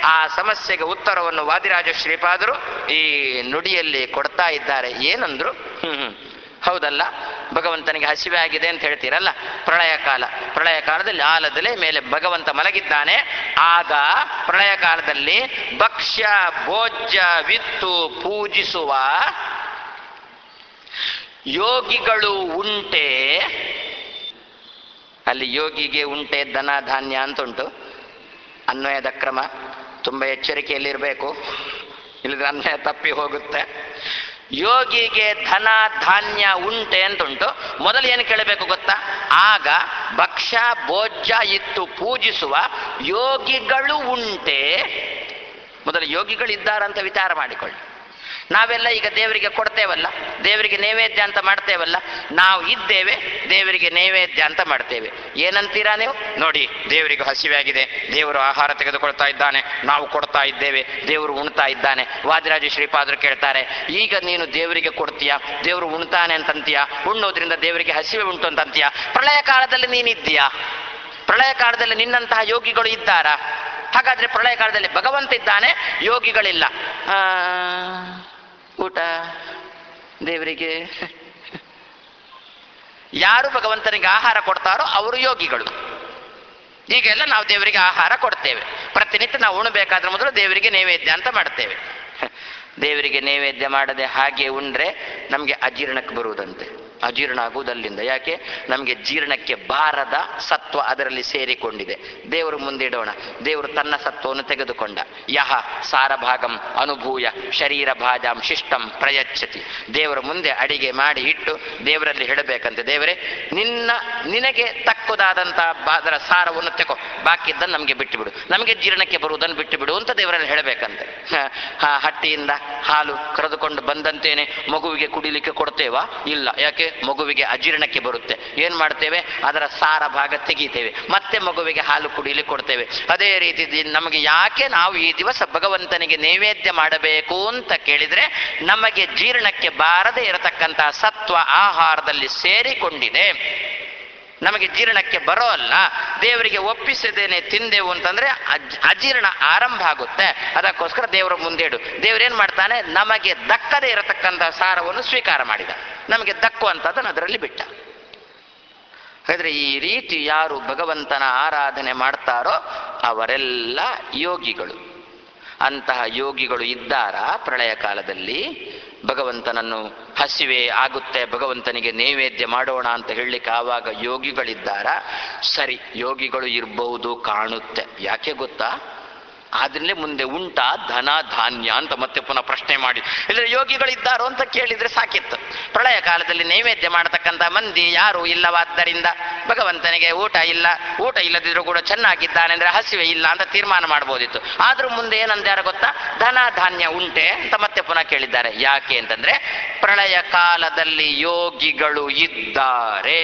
ಆ ಸಮಸ್ಯೆಗೆ ಉತ್ತರವನ್ನು ವಾದಿರಾಜ ಶ್ರೀಪಾದರು ಈ ನುಡಿಯಲ್ಲಿ ಕೊಡ್ತಾ ಇದ್ದಾರೆ. ಏನಂದ್ರು? ಹೌದಲ್ಲ, ಭಗವಂತನಿಗೆ ಹಸಿವೆ ಆಗಿದೆ ಅಂತ ಹೇಳ್ತೀರಲ್ಲ, ಪ್ರಳಯ ಕಾಲದಲ್ಲಿ ಆಲದಲೆ ಮೇಲೆ ಭಗವಂತ ಮಲಗಿದ್ದಾನೆ. ಆಗ ಪ್ರಳಯ ಕಾಲದಲ್ಲಿ ಭಕ್ಷ್ಯ ಭೋಜ್ಯ ವಿತ್ತು ಪೂಜಿಸುವ ಯೋಗಿಗಳು ಉಂಟೆ. ಅಲ್ಲಿ ಯೋಗಿಗೆ ಉಂಟೆ ಧನ ಧಾನ್ಯ ಅಂತ ಉಂಟು. ಅನ್ವಯದ ಕ್ರಮ ತುಂಬ ಎಚ್ಚರಿಕೆಯಲ್ಲಿರಬೇಕು, ಇಲ್ಲದ್ರೆ ಅನ್ವಯ ತಪ್ಪಿ ಹೋಗುತ್ತೆ. ಯೋಗಿಗೆ ಧನ ಧಾನ್ಯ ಉಂಟೆ ಅಂತ ಉಂಟು. ಮೊದಲು ಏನು ಕೇಳಬೇಕು ಗೊತ್ತಾ? ಆಗ ಭಕ್ಷ್ಯ ಭೋಜ್ಯ ಇತ್ತು ಪೂಜಿಸುವ ಯೋಗಿಗಳು ಉಂಟೆ. ಮೊದಲು ಯೋಗಿಗಳಿದ್ದಾರಂತ ವಿಚಾರ ಮಾಡಿಕೊಳ್ಳಿ. ನಾವೆಲ್ಲ ಈಗ ದೇವರಿಗೆ ಕೊಡ್ತೇವಲ್ಲ, ದೇವರಿಗೆ ನೈವೇದ್ಯ ಅಂತ ಮಾಡ್ತೇವಲ್ಲ, ನಾವು ಇದ್ದೇವೆ, ದೇವರಿಗೆ ನೈವೇದ್ಯ ಅಂತ ಮಾಡ್ತೇವೆ. ಏನಂತೀರಾ ನೀವು? ನೋಡಿ, ದೇವರಿಗೆ ಹಸಿವೆ ಆಗಿದೆ, ದೇವರು ಆಹಾರ ತೆಗೆದುಕೊಳ್ತಾ ಇದ್ದಾನೆ, ನಾವು ಕೊಡ್ತಾ ಇದ್ದೇವೆ, ದೇವರು ಉಣ್ತಾ ಇದ್ದಾನೆ. ವಾದಿರಾಜ ಶ್ರೀಪಾದರು ಕೇಳ್ತಾರೆ, ಈಗ ನೀನು ದೇವರಿಗೆ ಕೊಡ್ತೀಯಾ, ದೇವರು ಉಣ್ತಾನೆ ಅಂತಂತೀಯಾ, ಉಣ್ಣೋದ್ರಿಂದ ದೇವರಿಗೆ ಹಸಿವೆ ಉಂಟು ಅಂತಂತೀಯಾ? ಪ್ರಳಯ ಕಾಲದಲ್ಲಿ ನೀನಿದ್ದೀಯಾ? ಪ್ರಳಯ ಕಾಲದಲ್ಲಿ ನಿನ್ನಂತಹ ಯೋಗಿಗಳು ಇದ್ದಾರಾ? ಹಾಗಾದ್ರೆ ಪ್ರಳಯ ಕಾಲದಲ್ಲಿ ಭಗವಂತ ಇದ್ದಾನೆ, ಯೋಗಿಗಳಿಲ್ಲ. ಊಟ ದೇವರಿಗೆ ಯಾರು ಭಗವಂತನಿಗೆ ಆಹಾರ ಕೊಡ್ತಾರೋ ಅವರು ಯೋಗಿಗಳು. ಈಗೆಲ್ಲ ನಾವು ದೇವರಿಗೆ ಆಹಾರ ಕೊಡ್ತೇವೆ, ಪ್ರತಿನಿತ್ಯ ನಾವು ಉಣಬೇಕಾದ್ರೆ ಮೊದಲು ದೇವರಿಗೆ ನೈವೇದ್ಯ ಅಂತ ಮಾಡ್ತೇವೆ. ದೇವರಿಗೆ ನೈವೇದ್ಯ ಮಾಡದೆ ಹಾಗೆ ಉಂಡ್ರೆ ನಮಗೆ ಅಜೀರ್ಣಕ್ಕೆ ಬರುವುದಂತೆ. ಅಜೀರ್ಣ ಆಗುವುದಲ್ಲಿಂದ. ಯಾಕೆ? ನಮಗೆ ಜೀರ್ಣಕ್ಕೆ ಬಾರದ ಸತ್ವ ಅದರಲ್ಲಿ ಸೇರಿಕೊಂಡಿದೆ. ದೇವರು ಮುಂದಿಡೋಣ. ದೇವರು ತನ್ನ ಸತ್ವವನ್ನು ತೆಗೆದುಕೊಂಡ. ಯಹ ಸಾರಭಾಗಂ ಅನುಭೂಯ ಶರೀರ ಭಾಜಾಂ ಶಿಷ್ಟಂ ಪ್ರಯಚ್ಛತಿ. ದೇವರ ಮುಂದೆ ಅಡಿಗೆ ಮಾಡಿ ಇಟ್ಟು ದೇವರಲ್ಲಿ ಹೇಳಬೇಕಂತೆ, ದೇವರೇ ನಿನಗೆ ತಕ್ಕುದಾದಂಥ ಅದರ ಸಾರವನ್ನು ತೆಕೋ, ಬಾಕಿದ್ದನ್ನು ನಮಗೆ ಬಿಟ್ಟು ಬಿಡು, ನಮಗೆ ಜೀರ್ಣಕ್ಕೆ ಬರುವುದನ್ನು ಬಿಟ್ಟು ಬಿಡು ಅಂತ ದೇವರಲ್ಲಿ ಹೇಳಬೇಕಂತೆ. ಹಟ್ಟಿಯಿಂದ ಹಾಲು ಕರೆದುಕೊಂಡು ಬಂದಂತೇನೆ ಮಗುವಿಗೆ ಕುಡಿಲಿಕ್ಕೆ ಕೊಡ್ತೇವಾ? ಇಲ್ಲ. ಯಾಕೆ? ಮಗುವಿಗೆ ಅಜೀರ್ಣಕ್ಕೆ ಬರುತ್ತೆ. ಏನ್ ಮಾಡ್ತೇವೆ? ಅದರ ಸಾರ ಭಾಗ ತೆಗಿತೇವೆ, ಮತ್ತೆ ಮಗುವಿಗೆ ಹಾಲು ಕುಡಿಲಿಕ್ಕೆ ಕೊಡ್ತೇವೆ. ಅದೇ ರೀತಿ ನಮಗೆ ಯಾಕೆ ನಾವು ಈ ದಿವಸ ಭಗವಂತನಿಗೆ ನೈವೇದ್ಯ ಮಾಡಬೇಕು ಅಂತ ಕೇಳಿದ್ರೆ, ನಮಗೆ ಜೀರ್ಣಕ್ಕೆ ಬಾರದೆ ಇರತಕ್ಕಂತಹ ಸತ್ವ ಆಹಾರದಲ್ಲಿ ಸೇರಿಕೊಂಡಿದೆ. ನಮಗೆ ಜೀರ್ಣಕ್ಕೆ ಬರೋ ಅಲ್ಲ, ದೇವರಿಗೆ ಒಪ್ಪಿಸದೇನೆ ತಿಂದೆವು ಅಂತಂದ್ರೆ ಅಜೀರ್ಣ ಆರಂಭ ಆಗುತ್ತೆ. ಅದಕ್ಕೋಸ್ಕರ ದೇವರ ಮುಂದೆ ಇಡು. ದೇವರೇನ್ ಮಾಡ್ತಾನೆ? ನಮಗೆ ದಕ್ಕದೇ ಇರತಕ್ಕಂತಹ ಸಾರವನ್ನು ಸ್ವೀಕಾರ ಮಾಡಿದ, ನಮಗೆ ದಕ್ಕುವಂಥದ್ದನ್ನು ಅದರಲ್ಲಿ ಬಿಟ್ಟ. ಹಾಗಾದ್ರೆ ಈ ರೀತಿ ಯಾರು ಭಗವಂತನ ಆರಾಧನೆ ಮಾಡ್ತಾರೋ ಅವರೆಲ್ಲ ಯೋಗಿಗಳು. ಅಂತಹ ಯೋಗಿಗಳು ಇದ್ದಾರಾ ಪ್ರಳಯ ಕಾಲದಲ್ಲಿ? ಭಗವಂತನನ್ನು ಹಸಿವೆ ಆಗುತ್ತೆ, ಭಗವಂತನಿಗೆ ನೈವೇದ್ಯ ಮಾಡೋಣ ಅಂತ ಹೇಳಲಿಕ್ಕೆ ಆವಾಗ ಯೋಗಿಗಳಿದ್ದಾರಾ? ಸರಿ, ಯೋಗಿಗಳು ಇರಬಹುದು ಕಾಣುತ್ತೆ. ಯಾಕೆ ಗೊತ್ತಾ? ಆದ್ರಲ್ಲೇ ಮುಂದೆ ಉಂಟಾ ಧನ ಧಾನ್ಯ ಅಂತ ಮತ್ತೆ ಪುನಃ ಪ್ರಶ್ನೆ ಮಾಡಿ, ಇಲ್ಲದ್ರೆ ಯೋಗಿಗಳಿದ್ದಾರೋ ಅಂತ ಕೇಳಿದ್ರೆ ಸಾಕಿತ್ತು. ಪ್ರಳಯ ಕಾಲದಲ್ಲಿ ನೈವೇದ್ಯ ಮಾಡತಕ್ಕಂಥ ಮಂದಿ ಯಾರು ಇಲ್ಲವಾದ್ದರಿಂದ ಭಗವಂತನಿಗೆ ಊಟ ಇಲ್ಲದಿದ್ರು ಕೂಡ ಚೆನ್ನಾಗಿದ್ದಾನೆ ಅಂದ್ರೆ ಹಸಿವೆ ಇಲ್ಲ ಅಂತ ತೀರ್ಮಾನ ಮಾಡ್ಬೋದಿತ್ತು. ಆದ್ರೂ ಮುಂದೆ ಏನಂದ್ಯಾರ ಗೊತ್ತಾ? ಧನ ಧಾನ್ಯ ಉಂಟೆ ಅಂತ ಮತ್ತೆ ಪುನಃ ಕೇಳಿದ್ದಾರೆ. ಯಾಕೆ ಅಂತಂದ್ರೆ ಪ್ರಳಯ ಕಾಲದಲ್ಲಿ ಯೋಗಿಗಳು ಇದ್ದಾರೆ.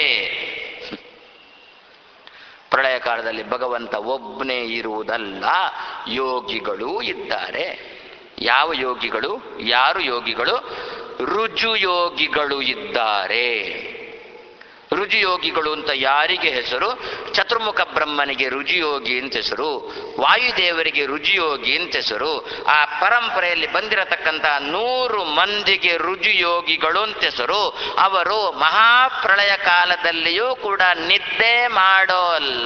ಪ್ರಳಯ ಕಾಲದಲ್ಲಿ ಭಗವಂತ ಒಬ್ಬನೇ ಇರುವುದಲ್ಲ, ಯೋಗಿಗಳು ಇದ್ದಾರೆ. ಯಾವ ಯೋಗಿಗಳು? ಯಾರು ಯೋಗಿಗಳು? ರುಜು ಯೋಗಿಗಳು ಇದ್ದಾರೆ. ರುಜಿಯೋಗಿಗಳು ಅಂತ ಯಾರಿಗೆ ಹೆಸರು? ಚತುರ್ಮುಖ ಬ್ರಹ್ಮನಿಗೆ ರುಜಿಯೋಗಿ ಅಂತ ಹೆಸರು, ವಾಯುದೇವರಿಗೆ ರುಜಿಯೋಗಿ ಅಂತ ಹೆಸರು. ಆ ಪರಂಪರೆಯಲ್ಲಿ ಬಂದಿರತಕ್ಕಂಥ 100 ಮಂದಿಗೆ ರುಜಿಯೋಗಿಗಳು ಅಂತ ಹೆಸರು. ಅವರು ಮಹಾಪ್ರಳಯ ಕಾಲದಲ್ಲಿಯೂ ಕೂಡ ನಿದ್ದೆ ಮಾಡೋಲ್ಲ.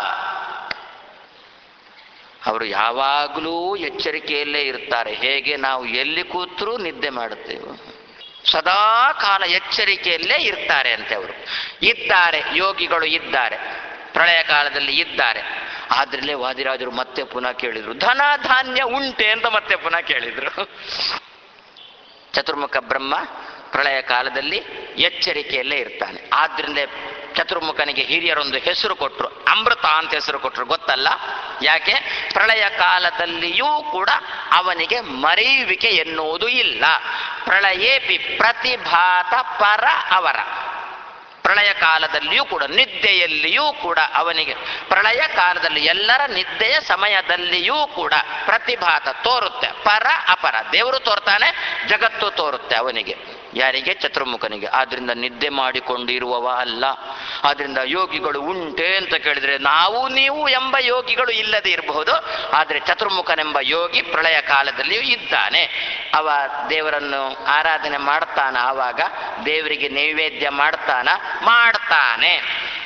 ಅವರು ಯಾವಾಗಲೂ ಎಚ್ಚರಿಕೆಯಲ್ಲೇ ಇರ್ತಾರೆ. ಹೇಗೆ ನಾವು ಎಲ್ಲಿ ಕೂತ್ರೂ ನಿದ್ದೆ ಮಾಡುತ್ತೇವೆ, ಸದಾ ಕಾಲ ಎಚ್ಚರಿಕೆಯಲ್ಲೇ ಇರ್ತಾರೆ ಅಂತೆ. ಅವರು ಇದ್ದಾರೆ, ಯೋಗಿಗಳು ಇದ್ದಾರೆ, ಪ್ರಳಯ ಕಾಲದಲ್ಲಿ ಇದ್ದಾರೆ. ಆದ್ರಲ್ಲೇ ವಾದಿರಾಜರು ಮತ್ತೆ ಪುನಃ ಕೇಳಿದ್ರು, ಧನ ಧಾನ್ಯ ಉಂಟೆ ಅಂತ ಮತ್ತೆ ಪುನಃ ಕೇಳಿದ್ರು. ಚತುರ್ಮುಖ ಬ್ರಹ್ಮ ಪ್ರಳಯ ಕಾಲದಲ್ಲಿ ಎಚ್ಚರಿಕೆಯಲ್ಲೇ ಇರ್ತಾನೆ. ಆದ್ರಿಂದ ಚತುರ್ಮುಖನಿಗೆ ಹಿರಿಯರೊಂದು ಹೆಸರು ಕೊಟ್ಟರು, ಅಮೃತ ಅಂತ ಹೆಸರು ಕೊಟ್ಟರು. ಗೊತ್ತಲ್ಲ ಯಾಕೆ? ಪ್ರಳಯ ಕಾಲದಲ್ಲಿಯೂ ಕೂಡ ಅವನಿಗೆ ಮರೆಯುವಿಕೆ ಎನ್ನುವುದು ಇಲ್ಲ. ಪ್ರಳಯೇಪಿ ಪ್ರತಿಭಾತ ಪರ ಅವರ. ಪ್ರಳಯ ಕಾಲದಲ್ಲಿಯೂ ಕೂಡ, ನಿದ್ದೆಯಲ್ಲಿಯೂ ಕೂಡ ಅವನಿಗೆ, ಪ್ರಳಯ ಕಾಲದಲ್ಲಿ ಎಲ್ಲರ ನಿದ್ದೆಯ ಸಮಯದಲ್ಲಿಯೂ ಕೂಡ ಪ್ರತಿಭಾತ ತೋರುತ್ತೆ. ಪರ ಅಪರ. ದೇವರು ತೋರ್ತಾನೆ, ಜಗತ್ತು ತೋರುತ್ತೆ ಅವನಿಗೆ. ಯಾರಿಗೆ? ಚತುರ್ಮುಖನಿಗೆ. ಆದ್ರಿಂದ ನಿದ್ದೆ ಮಾಡಿಕೊಂಡಿರುವವ ಅಲ್ಲ. ಆದ್ರಿಂದ ಯೋಗಿಗಳು ಉಂಟೆ ಅಂತ ಕೇಳಿದ್ರೆ ನಾವು ನೀವು ಎಂಬ ಯೋಗಿಗಳು ಇಲ್ಲದೆ ಇರಬಹುದು, ಆದರೆ ಚತುರ್ಮುಖನೆಂಬ ಯೋಗಿ ಪ್ರಳಯ ಕಾಲದಲ್ಲಿಯೂ ಇದ್ದಾನೆ. ಅವ ದೇವರನ್ನು ಆರಾಧನೆ ಮಾಡ್ತಾನ, ಆವಾಗ ದೇವರಿಗೆ ನೈವೇದ್ಯ ಮಾಡ್ತಾನೆ.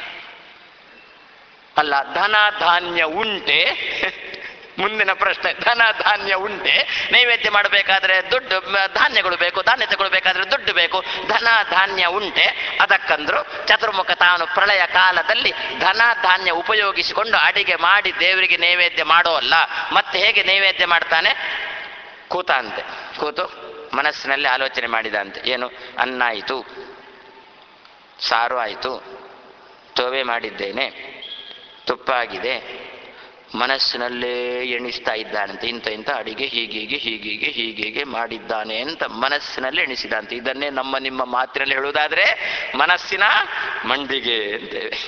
ಅಲ್ಲ, ಧನ ಧಾನ್ಯ ಉಂಟೆ? ಮುಂದಿನ ಪ್ರಶ್ನೆ, ಧನ ಧಾನ್ಯ ಉಂಟೆ? ನೈವೇದ್ಯ ಮಾಡಬೇಕಾದ್ರೆ ದುಡ್ಡು, ಧಾನ್ಯಗಳು ಬೇಕು, ಧಾನ್ಯ ತಗೊಳ್ಬೇಕಾದ್ರೆ ದುಡ್ಡು ಬೇಕು, ಧನ ಧಾನ್ಯ ಉಂಟೆ? ಅದಕ್ಕಂದ್ರು ಚತುರ್ಮುಖ ತಾನು ಪ್ರಳಯ ಕಾಲದಲ್ಲಿ ಧನ ಧಾನ್ಯ ಉಪಯೋಗಿಸಿಕೊಂಡು ಅಡಿಗೆ ಮಾಡಿ ದೇವರಿಗೆ ನೈವೇದ್ಯ ಮಾಡೋಲ್ಲ. ಮತ್ತೆ ಹೇಗೆ ನೈವೇದ್ಯ ಮಾಡ್ತಾನೆ? ಕೂತಂತೆ, ಕೂತು ಮನಸ್ಸಿನಲ್ಲಿ ಆಲೋಚನೆ ಮಾಡಿದಂತೆ. ಏನು? ಅನ್ನ ಆಯಿತು, ಸಾರು ಆಯಿತು, ತೋವೆ ಮಾಡಿದ್ದೇನೆ, ತುಪ್ಪ ಆಗಿದೆ, ಮನಸ್ಸಿನಲ್ಲೇ ಎಣಿಸ್ತಾ ಇದ್ದಾನಂತೆ. ಇಂಥ ಅಡಿಗೆ ಹೀಗೆ ಮಾಡಿದ್ದಾನೆ ಅಂತ ಮನಸ್ಸಿನಲ್ಲಿ ಎಣಿಸಿದಂತೆ. ಇದನ್ನೇ ನಮ್ಮ ನಿಮ್ಮ ಮಾತಿನಲ್ಲಿ ಹೇಳುವುದಾದ್ರೆ ಮನಸ್ಸಿನ ಮಂಡಿಗೆ ಅಂತೇವೆ,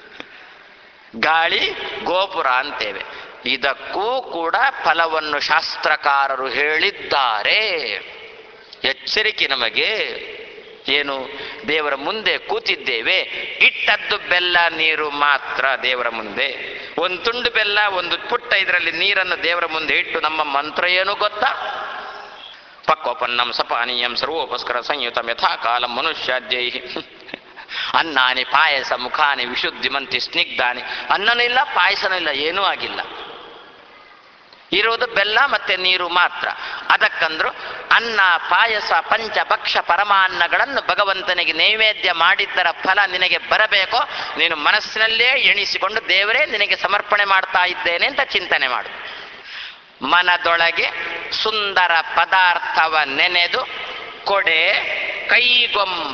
ಗಾಳಿ ಗೋಪುರ ಅಂತೇವೆ. ಇದಕ್ಕೂ ಕೂಡ ಫಲವನ್ನು ಶಾಸ್ತ್ರಕಾರರು ಹೇಳಿದ್ದಾರೆ. ಎಚ್ಚರಿಕೆ ನಮಗೆ. ಏನು? ದೇವರ ಮುಂದೆ ಕೂತಿದ್ದೇವೆ, ಇಟ್ಟದ್ದು ಬೆಲ್ಲ ನೀರು ಮಾತ್ರ ದೇವರ ಮುಂದೆ. ಒಂದು ತುಂಡು ಬೆಲ್ಲ, ಒಂದು ಪುಟ್ಟ ಇದರಲ್ಲಿ ನೀರನ್ನು ದೇವರ ಮುಂದೆ ಇಟ್ಟು ನಮ್ಮ ಮಂತ್ರ ಏನು ಗೊತ್ತಾ? ಪಕ್ವಪನ್ನಂ ಸಪಾನೀಯಂ ಸರ್ವೋಪಸ್ಕರ ಸಂಯುತಂ ಯಥಾ ಕಾಲಂ ಮನುಷ್ಯಾದ್ಯೈ ಅನ್ನಾನಿ ಪಾಯಸ ಮುಖಾನಿ ವಿಶುದ್ಧಿಮಂತಿ ಸ್ನಿಗ್ಧಾನಿ. ಅನ್ನನೂ ಇಲ್ಲ, ಪಾಯಸನೂ ಇಲ್ಲ, ಏನೂ ಆಗಿಲ್ಲ. ಇರೋದು ಬೆಲ್ಲ ಮತ್ತೆ ನೀರು ಮಾತ್ರ. ಅದಕ್ಕಂದ್ರು ಅನ್ನ ಪಾಯಸ ಪಂಚಭಕ್ಷ ಪರಮಾನ್ನಗಳನ್ನು ಭಗವಂತನಿಗೆ ನೈವೇದ್ಯ ಮಾಡಿದ್ದರ ಫಲ ನಿನಗೆ ಬರಬೇಕೋ, ನೀನು ಮನಸ್ಸಿನಲ್ಲೇ ಎಣಿಸಿಕೊಂಡು ದೇವರೇ ನಿನಗೆ ಸಮರ್ಪಣೆ ಮಾಡ್ತಾ ಇದ್ದೇನೆ ಅಂತ ಚಿಂತನೆ ಮಾಡು. ಮನದೊಳಗೆ ಸುಂದರ ಪದಾರ್ಥವ ನೆನೆದು ಕೊಡೆ ಕೈಗೊಂಬ.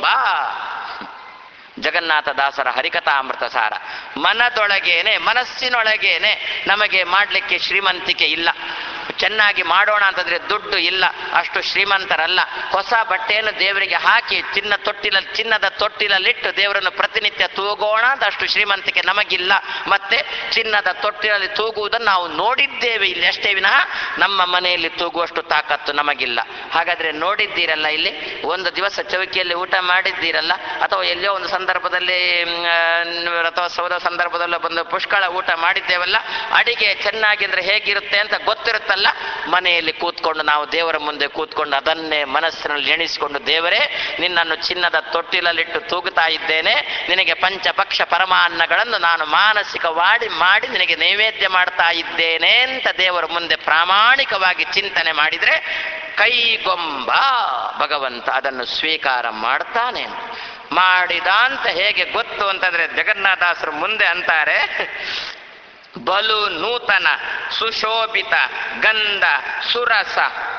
ಜಗನ್ನಾಥದಾಸರ ಹರಿಕಥಾಮೃತ ಸಾರ. ಮನದೊಳಗೇನೆ, ಮನಸ್ಸಿನೊಳಗೇನೆ ನಮಗೆ ಮಾಡಲಿಕ್ಕೆ ಶ್ರೀಮಂತಿಕೆ ಇಲ್ಲ. ಚೆನ್ನಾಗಿ ಮಾಡೋಣ ಅಂತಂದ್ರೆ ದುಡ್ಡು ಇಲ್ಲ, ಅಷ್ಟು ಶ್ರೀಮಂತರಲ್ಲ. ಹೊಸ ಬಟ್ಟೆಯನ್ನು ದೇವರಿಗೆ ಹಾಕಿ ಚಿನ್ನದ ತೊಟ್ಟಿಲಲ್ಲಿಟ್ಟು ದೇವರನ್ನು ಪ್ರತಿನಿತ್ಯ ತೂಗೋಣ ಅಂತ ಅಷ್ಟು ಶ್ರೀಮಂತಿಕೆ ನಮಗಿಲ್ಲ. ಮತ್ತೆ ಚಿನ್ನದ ತೊಟ್ಟಿಲಲ್ಲಿ ತೂಗುವುದನ್ನು ನಾವು ನೋಡಿದ್ದೇವೆ ಇಲ್ಲಿ ಅಷ್ಟೇ ವಿನಃ ನಮ್ಮ ಮನೆಯಲ್ಲಿ ತೂಗುವಷ್ಟು ತಾಕತ್ತು ನಮಗಿಲ್ಲ. ಹಾಗಾದ್ರೆ ನೋಡಿದ್ದೀರಲ್ಲ, ಇಲ್ಲಿ ಒಂದು ದಿವಸ ಚೌಕಿಯಲ್ಲಿ ಊಟ ಮಾಡಿದ್ದೀರಲ್ಲ, ಅಥವಾ ಎಲ್ಲೋ ಒಂದು ಸಂದರ್ಭದಲ್ಲಿ ರಥೋತ್ಸವದ ಸಂದರ್ಭದಲ್ಲ ಬಂದು ಪುಷ್ಕಳ ಊಟ ಮಾಡಿದ್ದೇವಲ್ಲ, ಅಡಿಗೆ ಚೆನ್ನಾಗಿದ್ರೆ ಹೇಗಿರುತ್ತೆ ಅಂತ ಗೊತ್ತಿರುತ್ತಲ್ಲ. ಮನೆಯಲ್ಲಿ ಕೂತ್ಕೊಂಡು ನಾವು ದೇವರ ಮುಂದೆ ಕೂತ್ಕೊಂಡು ಅದನ್ನೇ ಮನಸ್ಸಿನಲ್ಲಿ ಎಣಿಸಿಕೊಂಡು, ದೇವರೇ ನಿನ್ನನ್ನು ಚಿನ್ನದ ತೊಟ್ಟಿಲಲ್ಲಿಟ್ಟು ತೂಗುತ್ತಾ ಇದ್ದೇನೆ, ನಿನಗೆ ಪಂಚಭಕ್ಷ ಪರಮಾನ್ನಗಳನ್ನು ನಾನು ಮಾನಸಿಕವಾಗಿ ಮಾಡಿ ನಿನಗೆ ನೈವೇದ್ಯ ಮಾಡ್ತಾ ಇದ್ದೇನೆ ಅಂತ ದೇವರ ಮುಂದೆ ಪ್ರಾಮಾಣಿಕವಾಗಿ ಚಿಂತನೆ ಮಾಡಿದ್ರೆ ಕೈಗೊಂಬ ಭಗವಂತ ಅದನ್ನು ಸ್ವೀಕಾರ ಮಾಡ್ತಾನೆ. ಮಾಡಿದ ಅಂತ ಹೇಗೆ ಗೊತ್ತು ಅಂತಂದ್ರೆ ಜಗನ್ನಾಥದಾಸರು ಮುಂದೆ ಅಂತಾರೆ, ಬಲು ನೂತನ ಸುಶೋಭಿತ ಗಂಧ ಸುರಸ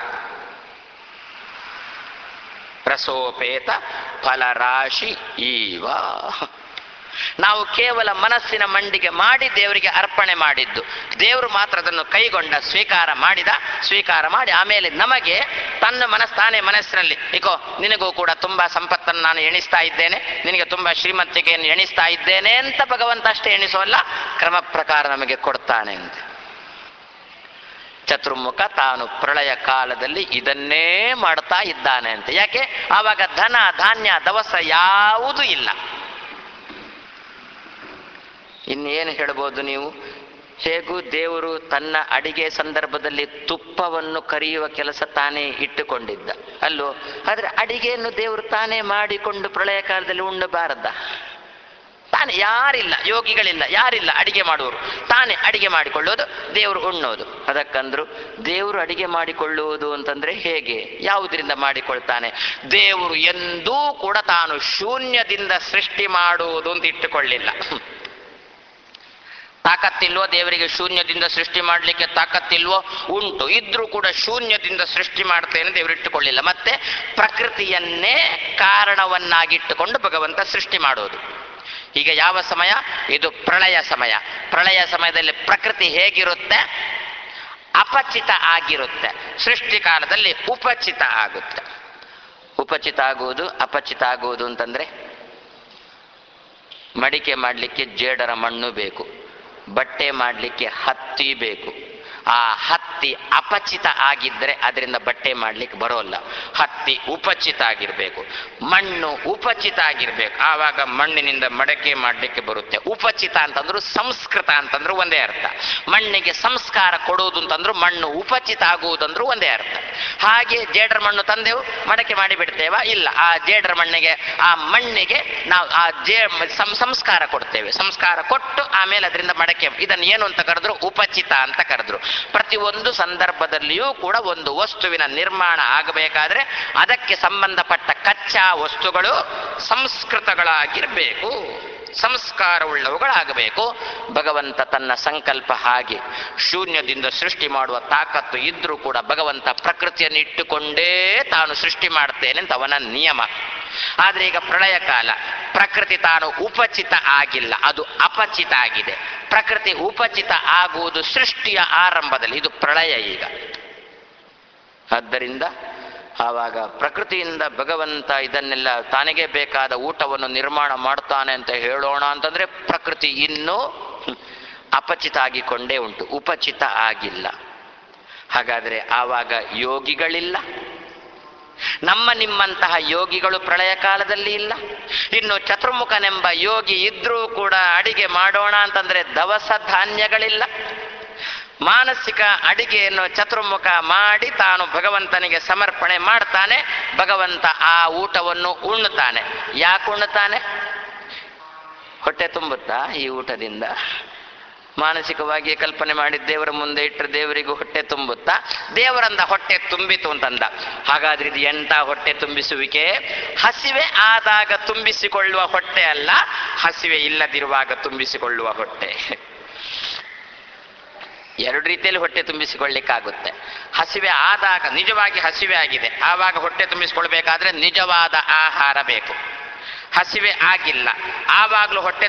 ರಸೋಪೇತ ಫಲರಾಶಿ ಈವ. ನಾವು ಕೇವಲ ಮನಸ್ಸಿನ ಮಂಡಿಗೆ ಮಾಡಿ ದೇವರಿಗೆ ಅರ್ಪಣೆ ಮಾಡಿದ್ದು, ದೇವರು ಮಾತ್ರ ಅದನ್ನು ಕೈಗೊಂಡ, ಸ್ವೀಕಾರ ಮಾಡಿ ಆಮೇಲೆ ನಮಗೆ ತಾನೇ ಮನಸ್ಸಿನಲ್ಲಿ ಇಕೋ ನಿನಗೂ ಕೂಡ ತುಂಬಾ ಸಂಪತ್ತನ್ನು ನಾನು ಎಣಿಸ್ತಾ ಇದ್ದೇನೆ, ನಿನಗೆ ತುಂಬಾ ಶ್ರೀಮಂತಿಕೆಯನ್ನು ಎಣಿಸ್ತಾ ಇದ್ದೇನೆ ಅಂತ ಭಗವಂತ ಅಷ್ಟೇ ಎಣಿಸೋಲ್ಲ, ಕ್ರಮ ಪ್ರಕಾರ ನಮಗೆ ಕೊಡ್ತಾನೆ ಅಂತ. ಚತುರ್ಮುಖ ತಾನು ಪ್ರಳಯ ಕಾಲದಲ್ಲಿ ಇದನ್ನೇ ಮಾಡ್ತಾ ಇದ್ದಾನೆ ಅಂತ. ಯಾಕೆ? ಆವಾಗ ಧನ ಧಾನ್ಯ ದವಸ ಯಾವುದೂ ಇಲ್ಲ. ಇನ್ನೇನು ಹೇಳ್ಬೋದು ನೀವು? ಹೇಗೂ ದೇವರು ತನ್ನ ಅಡಿಗೆ ಸಂದರ್ಭದಲ್ಲಿ ತುಪ್ಪವನ್ನು ಕರಿಯುವ ಕೆಲಸ ತಾನೇ ಇಟ್ಟುಕೊಂಡಿದ್ದ ಅಲ್ಲೋ. ಆದ್ರೆ ಅಡಿಗೆಯನ್ನು ದೇವರು ತಾನೇ ಮಾಡಿಕೊಂಡು ಪ್ರಳಯ ಕಾಲದಲ್ಲಿ ಉಣ್ಣಬಾರದ? ತಾನೇ ಯಾರಿಲ್ಲ, ಯೋಗಿಗಳಿಲ್ಲ, ಯಾರಿಲ್ಲ ಅಡಿಗೆ ಮಾಡುವರು, ತಾನೇ ಅಡಿಗೆ ಮಾಡಿಕೊಳ್ಳೋದು, ದೇವರು ಉಣ್ಣೋದು. ಅದಕ್ಕಂದ್ರು ದೇವರು ಅಡಿಗೆ ಮಾಡಿಕೊಳ್ಳುವುದು ಅಂತಂದ್ರೆ ಹೇಗೆ, ಯಾವುದರಿಂದ ಮಾಡಿಕೊಳ್ತಾನೆ? ದೇವರು ಎಂದೂ ಕೂಡ ತಾನು ಶೂನ್ಯದಿಂದ ಸೃಷ್ಟಿ ಮಾಡುವುದು ಅಂತ ಇಟ್ಟುಕೊಳ್ಳಿಲ್ಲ. ತಾಕತ್ತಿಲ್ವೋ ದೇವರಿಗೆ ಶೂನ್ಯದಿಂದ ಸೃಷ್ಟಿ ಮಾಡಲಿಕ್ಕೆ? ತಾಕತ್ತಿಲ್ವೋ? ಉಂಟು. ಇದ್ರೂ ಕೂಡ ಶೂನ್ಯದಿಂದ ಸೃಷ್ಟಿ ಮಾಡ್ತೇನೆ ದೇವರು ಇಟ್ಟುಕೊಳ್ಳಿಲ್ಲ. ಮತ್ತೆ ಪ್ರಕೃತಿಯನ್ನೇ ಕಾರಣವನ್ನಾಗಿಟ್ಟುಕೊಂಡು ಭಗವಂತ ಸೃಷ್ಟಿ ಮಾಡೋದು. ಈಗ ಯಾವ ಸಮಯ ಇದು? ಪ್ರಳಯ ಸಮಯ. ಪ್ರಳಯ ಸಮಯದಲ್ಲಿ ಪ್ರಕೃತಿ ಹೇಗಿರುತ್ತೆ? ಅಪಚಿತ ಆಗಿರುತ್ತೆ. ಸೃಷ್ಟಿ ಕಾಲದಲ್ಲಿ ಉಪಚಿತ ಆಗುತ್ತೆ. ಉಪಚಿತ ಆಗುವುದು, ಅಪಚಿತ ಆಗುವುದು ಅಂತಂದ್ರೆ, ಮಡಿಕೆ ಮಾಡಲಿಕ್ಕೆ ಜೇಡರ ಮಣ್ಣು ಬೇಕು, ಬಟ್ಟೆ ಮಾಡಲಿಕ್ಕೆ ಹತ್ತಿ ಬೇಕು, ಆ ಹತ್ತಿ ಅಪಚಿತ ಆಗಿದ್ರೆ ಅದರಿಂದ ಬಟ್ಟೆ ಮಾಡ್ಲಿಕ್ಕೆ ಬರೋಲ್ಲ. ಹತ್ತಿ ಉಪಚಿತ ಆಗಿರ್ಬೇಕು, ಮಣ್ಣು ಉಪಚಿತ ಆಗಿರ್ಬೇಕು, ಆವಾಗ ಮಣ್ಣಿನಿಂದ ಮಡಕೆ ಮಾಡ್ಲಿಕ್ಕೆ ಬರುತ್ತೆ. ಉಪಚಿತ ಅಂತಂದ್ರು ಸಂಸ್ಕೃತ ಅಂತಂದ್ರು ಒಂದೇ ಅರ್ಥ. ಮಣ್ಣಿಗೆ ಸಂಸ್ಕಾರ ಕೊಡುವುದು ಅಂತಂದ್ರು ಮಣ್ಣು ಉಪಚಿತ ಆಗುವುದಂದ್ರು ಒಂದೇ ಅರ್ಥ. ಹಾಗೆ ಜೇಡರ ಮಣ್ಣು ತಂದೆವು, ಮಡಕೆ ಮಾಡಿ ಬಿಡ್ತೇವಾ? ಇಲ್ಲ. ಆ ಜೇಡರ ಮಣ್ಣಿಗೆ, ಆ ಮಣ್ಣಿಗೆ ನಾವು ಆ ಸಂಸ್ಕಾರ ಕೊಡ್ತೇವೆ. ಸಂಸ್ಕಾರ ಕೊಟ್ಟು ಆಮೇಲೆ ಅದರಿಂದ ಮಡಕೆ, ಇದನ್ನು ಏನು ಅಂತ ಕರೆದ್ರು? ಉಪಚಿತ ಅಂತ ಕರೆದ್ರು. ಪ್ರತಿಯೊಂದು ಸಂದರ್ಭದಲ್ಲಿಯೂ ಕೂಡ ಒಂದು ವಸ್ತುವಿನ ನಿರ್ಮಾಣ ಆಗಬೇಕಾದ್ರೆ ಅದಕ್ಕೆ ಸಂಬಂಧಪಟ್ಟ ಕಚ್ಚಾ ವಸ್ತುಗಳು ಸಂಸ್ಕೃತಗಳಾಗಿರ್ಬೇಕು, ಸಂಸ್ಕಾರವುಳ್ಳವುಗಳಾಗಬೇಕು. ಭಗವಂತ ತನ್ನ ಸಂಕಲ್ಪ ಹಾಗೆ ಶೂನ್ಯದಿಂದ ಸೃಷ್ಟಿ ಮಾಡುವ ತಾಕತ್ತು ಇದ್ರೂ ಕೂಡ ಭಗವಂತ ಪ್ರಕೃತಿಯನ್ನು ಇಟ್ಟುಕೊಂಡೇ ತಾನು ಸೃಷ್ಟಿ ಮಾಡ್ತೇನೆ ಅಂತ ಅವನ ನಿಯಮ. ಆದ್ರೆ ಈಗ ಪ್ರಳಯ ಕಾಲ, ಪ್ರಕೃತಿ ತಾನು ಉಪಚಿತ ಆಗಿಲ್ಲ, ಅದು ಅಪಚಿತ ಆಗಿದೆ. ಪ್ರಕೃತಿ ಉಪಚಿತ ಆಗುವುದು ಸೃಷ್ಟಿಯ ಆರಂಭದಲ್ಲಿ, ಇದು ಪ್ರಳಯ ಈಗ. ಆದ್ದರಿಂದ ಆವಾಗ ಪ್ರಕೃತಿಯಿಂದ ಭಗವಂತ ಇದನ್ನೆಲ್ಲ ತನಗೆ ಬೇಕಾದ ಊಟವನ್ನು ನಿರ್ಮಾಣ ಮಾಡ್ತಾನೆ ಅಂತ ಹೇಳೋಣ ಅಂತಂದ್ರೆ ಪ್ರಕೃತಿ ಇನ್ನೂ ಅಪಚಿತ ಆಗಿಕೊಂಡೇ ಉಂಟು, ಉಪಚಿತ ಆಗಿಲ್ಲ. ಹಾಗಾದ್ರೆ ಆವಾಗ ಯೋಗಿಗಳಿಲ್ಲ, ನಮ್ಮ ನಿಮ್ಮಂತಹ ಯೋಗಿಗಳು ಪ್ರಳಯ ಕಾಲದಲ್ಲಿ ಇಲ್ಲ. ಇನ್ನು ಚತುರ್ಮುಖನೆಂಬ ಯೋಗಿ ಇದ್ರೂ ಕೂಡ ಅಡಿಗೆ ಮಾಡೋಣ ಅಂತಂದ್ರೆ ದವಸ ಧಾನ್ಯಗಳಿಲ್ಲ. ಮಾನಸಿಕ ಅಡಿಗೆಯನ್ನು ಚತುರ್ಮುಖ ಮಾಡಿ ತಾನು ಭಗವಂತನಿಗೆ ಸಮರ್ಪಣೆ ಮಾಡ್ತಾನೆ. ಭಗವಂತ ಆ ಊಟವನ್ನು ಉಣ್ಣುತ್ತಾನೆ. ಯಾಕೆ ಉಣ್ಣುತ್ತಾನೆ? ಹೊಟ್ಟೆ ತುಂಬುತ್ತಾ ಈ ಊಟದಿಂದ? ಮಾನಸಿಕವಾಗಿ ಕಲ್ಪನೆ ಮಾಡಿ ದೇವರ ಮುಂದೆ ಇಟ್ಟರೆ ದೇವರಿಗೂ ಹೊಟ್ಟೆ ತುಂಬುತ್ತಾ? ದೇವರಂದ ಹೊಟ್ಟೆ ತುಂಬಿತು ಅಂತಂದ. ಹಾಗಾದ್ರೆ ಇದು ಎಂತ ಹೊಟ್ಟೆ ತುಂಬಿಸುವಿಕೆ? ಹಸಿವೆ ಆದಾಗ ತುಂಬಿಸಿಕೊಳ್ಳುವ ಹೊಟ್ಟೆ ಅಲ್ಲ, ಹಸಿವೆ ಇಲ್ಲದಿರುವಾಗ ತುಂಬಿಸಿಕೊಳ್ಳುವ ಹೊಟ್ಟೆ. ಎರಡು ರೀತಿಯಲ್ಲಿ ಹೊಟ್ಟೆ ತುಂಬಿಸಿಕೊಳ್ಳಿಕ್ಕಾಗುತ್ತೆ. ಹಸಿವೆ ಆದಾಗ, ನಿಜವಾಗಿ ಹಸಿವೆ ಆಗಿದೆ ಆವಾಗ ಹೊಟ್ಟೆ ತುಂಬಿಸಿಕೊಳ್ಬೇಕಾದ್ರೆ ನಿಜವಾದ ಆಹಾರ ಬೇಕು. ಹಸಿವೆ ಆಗಿಲ್ಲ ಆವಾಗಲೂ ಹೊಟ್ಟೆ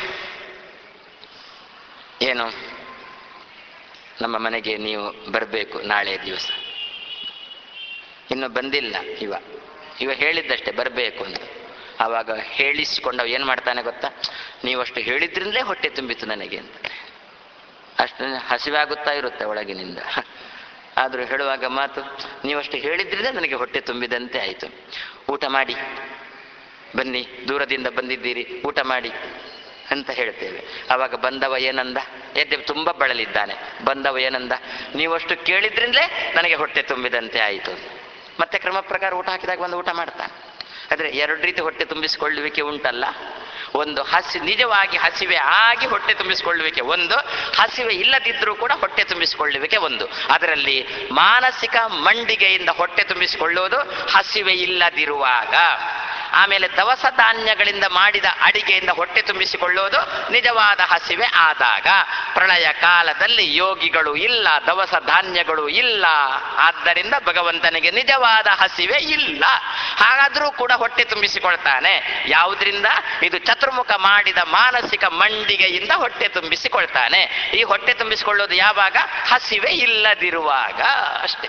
ಏನು, ನಮ್ಮ ಮನೆಗೆ ನೀವು ಬರಬೇಕು ನಾಳೆ ದಿವಸ. ಇನ್ನು ಬಂದಿಲ್ಲ ಇವ ಹೇಳಿದ್ದಷ್ಟೇ ಬರಬೇಕು ಅಂತ. ಆವಾಗ ಹೇಳಿಸಿಕೊಂಡವ ಏನು ಮಾಡ್ತಾನೆ ಗೊತ್ತಾ? ನೀವಷ್ಟು ಹೇಳಿದ್ರಿಂದಲೇ ಹೊಟ್ಟೆ ತುಂಬಿತು ನನಗೆ ಅಂತ. ಅಷ್ಟು ಹಸಿವೆ ಆಗುತ್ತಾ ಇರುತ್ತೆ ಒಳಗಿನಿಂದ. ಆದರೂ ಹೇಳುವಾಗ ಮಾತು, ನೀವಷ್ಟು ಹೇಳಿದ್ರಿಂದ ನನಗೆ ಹೊಟ್ಟೆ ತುಂಬಿದಂತೆ ಆಯಿತು, ಊಟ ಮಾಡಿ ಬನ್ನಿ, ದೂರದಿಂದ ಬಂದಿದ್ದೀರಿ ಊಟ ಮಾಡಿ ಅಂತ ಹೇಳ್ತೇವೆ. ಆವಾಗ ಬಂದವ ಏನಂದ? ಎದ್ದೆ ತುಂಬ ಬಳಲಿದ್ದಾನೆ. ಬಂದವ ಏನಂದ? ನೀವಷ್ಟು ಕೇಳಿದ್ರಿಂದಲೇ ನನಗೆ ಹೊಟ್ಟೆ ತುಂಬಿದಂತೆ ಆಯಿತು. ಮತ್ತೆ ಕ್ರಮ ಪ್ರಕಾರ ಊಟ ಹಾಕಿದಾಗ ಬಂದು ಊಟ ಮಾಡ್ತಾನೆ. ಆದರೆ ಎರಡು ರೀತಿ ಹೊಟ್ಟೆ ತುಂಬಿಸಿಕೊಳ್ಳುವಿಕೆ ಉಂಟಲ್ಲ. ಒಂದು ನಿಜವಾಗಿ ಹಸಿವೆ ಆಗಿ ಹೊಟ್ಟೆ ತುಂಬಿಸಿಕೊಳ್ಳುವಿಕೆ ಒಂದು, ಹಸಿವೆ ಇಲ್ಲದಿದ್ರೂ ಕೂಡ ಹೊಟ್ಟೆ ತುಂಬಿಸಿಕೊಳ್ಳುವಿಕೆ ಒಂದು. ಅದರಲ್ಲಿ ಮಾನಸಿಕ ಮಂಡಿಗೆಯಿಂದ ಹೊಟ್ಟೆ ತುಂಬಿಸಿಕೊಳ್ಳುವುದು ಹಸಿವೆ ಇಲ್ಲದಿರುವಾಗ. ಆಮೇಲೆ ದವಸ ಧಾನ್ಯಗಳಿಂದ ಮಾಡಿದ ಅಡಿಗೆಯಿಂದ ಹೊಟ್ಟೆ ತುಂಬಿಸಿಕೊಳ್ಳುವುದು ನಿಜವಾದ ಹಸಿವೆ ಆದಾಗ. ಪ್ರಳಯ ಕಾಲದಲ್ಲಿ ಯೋಗಿಗಳು ಇಲ್ಲ, ದವಸ ಧಾನ್ಯಗಳು ಇಲ್ಲ, ಆದ್ದರಿಂದ ಭಗವಂತನಿಗೆ ನಿಜವಾದ ಹಸಿವೆ ಇಲ್ಲ. ಹಾಗಾದ್ರೂ ಕೂಡ ಹೊಟ್ಟೆ ತುಂಬಿಸಿಕೊಳ್ತಾನೆ. ಯಾವುದರಿಂದ? ಇದು ಚತುರ್ಮುಖ ಮಾಡಿದ ಮಾನಸಿಕ ಮಂಡಿಗೆಯಿಂದ ಹೊಟ್ಟೆ ತುಂಬಿಸಿಕೊಳ್ತಾನೆ. ಈ ಹೊಟ್ಟೆ ತುಂಬಿಸಿಕೊಳ್ಳೋದು ಯಾವಾಗ? ಹಸಿವೆ ಇಲ್ಲದಿರುವಾಗ ಅಷ್ಟೇ.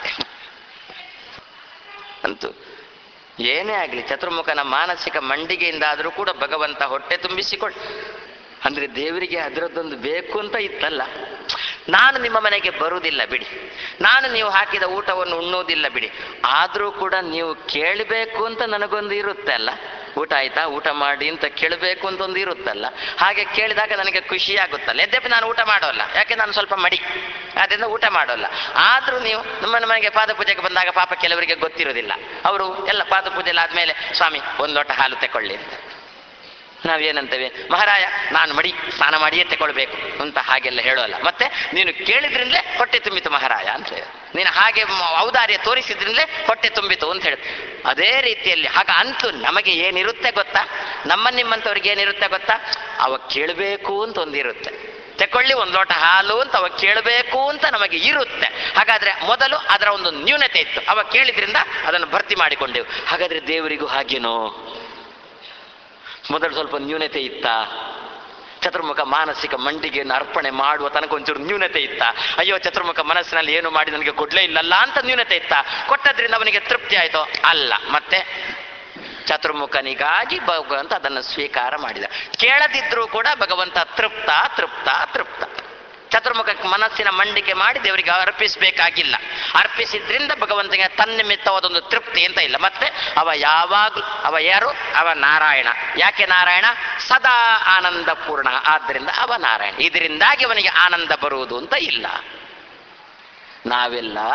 ಅಂತೂ ಏನೇ ಆಗಲಿ ಚತುರ್ಮುಖನ ಮಾನಸಿಕ ಮಂಡಿಗೆಯಿಂದ ಆದರೂ ಕೂಡ ಭಗವಂತ ಹೊಟ್ಟೆ ತುಂಬಿಸಿಕೊಳ್ಳ. ಅಂದ್ರೆ ದೇವರಿಗೆ ಅದರದ್ದೊಂದು ಬೇಕು ಅಂತ ಇತ್ತಲ್ಲ. ನಾನು ನಿಮ್ಮ ಮನೆಗೆ ಬರುವುದಿಲ್ಲ ಬಿಡಿ, ನಾನು ನೀವು ಹಾಕಿದ ಊಟವನ್ನು ಉಣ್ಣುವುದಿಲ್ಲ ಬಿಡಿ, ಆದರೂ ಕೂಡ ನೀವು ಕೇಳಬೇಕು ಅಂತ ನನಗೊಂದು ಇರುತ್ತೆ ಅಲ್ಲ. ಊಟ ಆಯ್ತಾ, ಊಟ ಮಾಡಿ ಅಂತ ಕೇಳಬೇಕು ಅಂತ ಒಂದು ಇರುತ್ತಲ್ಲ. ಹಾಗೆ ಕೇಳಿದಾಗ ನನಗೆ ಖುಷಿ ಆಗುತ್ತಲ್ಲ. ಯದ್ಯಪಿ ನಾನು ಊಟ ಮಾಡೋಲ್ಲ, ಯಾಕೆ ನಾನು ಸ್ವಲ್ಪ ಮಡಿ, ಅದರಿಂದ ಊಟ ಮಾಡೋಲ್ಲ. ಆದ್ರೂ ನೀವು ನಮ್ಮ ಮನೆಗೆ ಪಾದಪೂಜೆಗೆ ಬಂದಾಗ ಪಾಪ ಕೆಲವರಿಗೆ ಗೊತ್ತಿರೋದಿಲ್ಲ. ಅವರು ಎಲ್ಲ ಪಾದಪೂಜೆಲ್ಲ ಆದ್ಮೇಲೆ ಸ್ವಾಮಿ ಒಂದು ಲೋಟ ಹಾಲು ತಕೊಳ್ಳಿ ಅಂತ. ನಾವೇನಂತೇವೆ? ಮಹಾರಾಯ ನಾನು ಮಡಿ ಸ್ನಾನ ಮಾಡಿಯೇ ತಗೊಳ್ಬೇಕು ಅಂತ ಹಾಗೆಲ್ಲ ಹೇಳೋಲ್ಲ. ಮತ್ತೆ ನೀನು ಕೇಳಿದ್ರಿಂದಲೇ ಹೊಟ್ಟೆ ತುಂಬಿತು ಮಹಾರಾಯ ಅಂತ ಹೇಳಿ, ನೀನು ಹಾಗೆ ಔದಾರ್ಯ ತೋರಿಸಿದ್ರಿಂದಲೇ ಹೊಟ್ಟೆ ತುಂಬಿತು ಅಂತ ಹೇಳುತ್ತೆ. ಅದೇ ರೀತಿಯಲ್ಲಿ ಆಗ ಅಂತೂ ನಮಗೆ ಏನಿರುತ್ತೆ ಗೊತ್ತಾ? ನಿಮ್ಮಂಥವ್ರಿಗೆ ಏನಿರುತ್ತೆ ಗೊತ್ತಾ? ಅವ ಕೇಳಬೇಕು ಅಂತ ಒಂದಿರುತ್ತೆ. ತಕೊಳ್ಳಿ ಒಂದು ಲೋಟ ಹಾಲು ಅಂತ ಅವ ಕೇಳಬೇಕು ಅಂತ ನಮಗೆ ಇರುತ್ತೆ. ಹಾಗಾದ್ರೆ ಮೊದಲು ಅದರ ಒಂದು ನ್ಯೂನತೆ ಇತ್ತು, ಅವ ಕೇಳಿದ್ರಿಂದ ಅದನ್ನು ಭರ್ತಿ ಮಾಡಿಕೊಂಡೆವು. ಹಾಗಾದ್ರೆ ದೇವರಿಗೂ ಹಾಗೇನೋ ಮೊದಲು ಸ್ವಲ್ಪ ನ್ಯೂನತೆ ಇತ್ತ? ಚತುರ್ಮುಖ ಮಾನಸಿಕ ಮಂಡಿಗೆಯನ್ನು ಅರ್ಪಣೆ ಮಾಡುವ ತನಕ ಒಂಚೂರು ನ್ಯೂನತೆ ಇತ್ತ? ಅಯ್ಯೋ ಚತುರ್ಮುಖ ಮನಸ್ಸಿನಲ್ಲಿ ಏನು ಮಾಡಿ ನನಗೆ ಕೊಡ್ಲೇ ಇಲ್ಲಲ್ಲ ಅಂತ ನ್ಯೂನತೆ ಇತ್ತ? ಕೊಟ್ಟದ್ರಿಂದ ಅವನಿಗೆ ತೃಪ್ತಿ ಆಯ್ತೋ? ಅಲ್ಲ. ಮತ್ತೆ ಚತುರ್ಮುಖನಿಗಾಗಿ ಭಗವಂತ ಅದನ್ನು ಸ್ವೀಕಾರ ಮಾಡಿದ. ಕೇಳದಿದ್ರೂ ಕೂಡ ಭಗವಂತ ತೃಪ್ತ ತೃಪ್ತ ತೃಪ್ತ. ಚತುರ್ಮುಖ ಮನಸ್ಸಿನ ಮಂಡಿಕೆ ಮಾಡಿ ದೇವರಿಗೆ ಅರ್ಪಿಸಬೇಕಾಗಿಲ್ಲ. ಅರ್ಪಿಸಿದ್ರಿಂದ ಭಗವಂತನಿಗೆ ತನ್ನಿಮಿತ್ತವಾದೊಂದು ತೃಪ್ತಿ ಅಂತ ಇಲ್ಲ. ಮತ್ತೆ ಅವ ಯಾವಾಗಲೂ ಅವ ಯಾರು? ಅವ ನಾರಾಯಣ. ಯಾಕೆ ನಾರಾಯಣ? ಸದಾ ಆನಂದ ಪೂರ್ಣ. ಆದ್ದರಿಂದ ಅವ ನಾರಾಯಣ. ಇದರಿಂದಾಗಿ ಅವನಿಗೆ ಆನಂದ ಬರುವುದು ಅಂತ ಇಲ್ಲ. ನಾವೆಲ್ಲ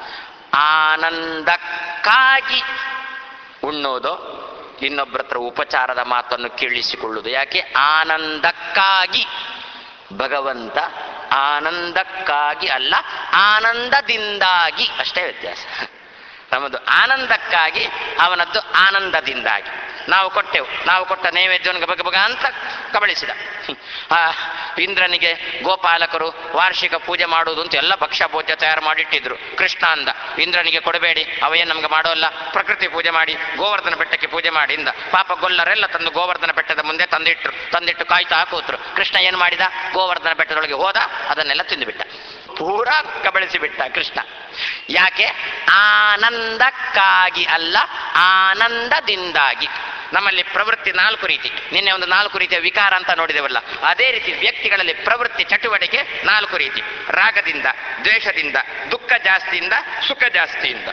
ಆನಂದಕ್ಕಾಗಿ ಉಣ್ಣೋದು, ಇನ್ನೊಬ್ಬರ ಹತ್ರ ಉಪಚಾರದ ಮಾತನ್ನು ಕೇಳಿಸಿಕೊಳ್ಳುವುದು. ಯಾಕೆ? ಆನಂದಕ್ಕಾಗಿ. ಭಗವಂತ ಆನಂದಕ್ಕಾಗಿ ಅಲ್ಲ, ಆನಂದದಿಂದಾಗಿ. ಅಷ್ಟೇ ವ್ಯತ್ಯಾಸ. ನಮ್ಮದು ಆನಂದಕ್ಕಾಗಿ, ಅವನದ್ದು ಆನಂದದಿಂದಾಗಿ. ನಾವು ಕೊಟ್ಟ ನೈವೇದ್ಯವನ್ನು ಬಗ ಬಗ ಅಂತ ಕಬಳಿಸಿದ. ಇಂದ್ರನಿಗೆ ಗೋಪಾಲಕರು ವಾರ್ಷಿಕ ಪೂಜೆ ಮಾಡುವುದು ಅಂತ ಎಲ್ಲ ಭಕ್ಷ್ಯ ಭೋಜ್ಯ ತಯಾರು ಮಾಡಿಟ್ಟಿದ್ರು. ಕೃಷ್ಣ ಅಂದ, ಇಂದ್ರನಿಗೆ ಕೊಡಬೇಡಿ, ಅವೇನು ನಮ್ಗೆ ಮಾಡೋಲ್ಲ, ಪ್ರಕೃತಿ ಪೂಜೆ ಮಾಡಿ, ಗೋವರ್ಧನ ಬೆಟ್ಟಕ್ಕೆ ಪೂಜೆ ಮಾಡಿ ಇಂದ. ಪಾಪ ಗೊಲ್ಲರೆಲ್ಲ ತಂದು ಗೋವರ್ಧನ ಬೆಟ್ಟದ ಮುಂದೆ ತಂದಿಟ್ಟು ಕಾಯ್ತಾ ಕೂತ್ರು. ಕೃಷ್ಣ ಏನು ಮಾಡಿದ? ಗೋವರ್ಧನ ಬೆಟ್ಟದೊಳಗೆ ಹೋದ, ಅದನ್ನೆಲ್ಲ ತಿಂದುಬಿಟ್ಟ. ಪೂರಾ ಕಬಳಿಸಿಬಿಟ್ಟ ಕೃಷ್ಣ. ಯಾಕೆ? ಆನಂದಕ್ಕಾಗಿ ಅಲ್ಲ, ಆನಂದದಿಂದಾಗಿ. ನಮ್ಮಲ್ಲಿ ಪ್ರವೃತ್ತಿ 4 ರೀತಿ. ನಿನ್ನೆ ಒಂದು 4 ರೀತಿಯ ವಿಕಾರ ಅಂತ ನೋಡಿದೆವಲ್ಲ, ಅದೇ ರೀತಿ ವ್ಯಕ್ತಿಗಳಲ್ಲಿ ಪ್ರವೃತ್ತಿ ಚಟುವಟಿಕೆ 4 ರೀತಿ. ರಾಗದಿಂದ, ದ್ವೇಷದಿಂದ, ದುಃಖ ಜಾಸ್ತಿಯಿಂದ, ಸುಖ ಜಾಸ್ತಿಯಿಂದ.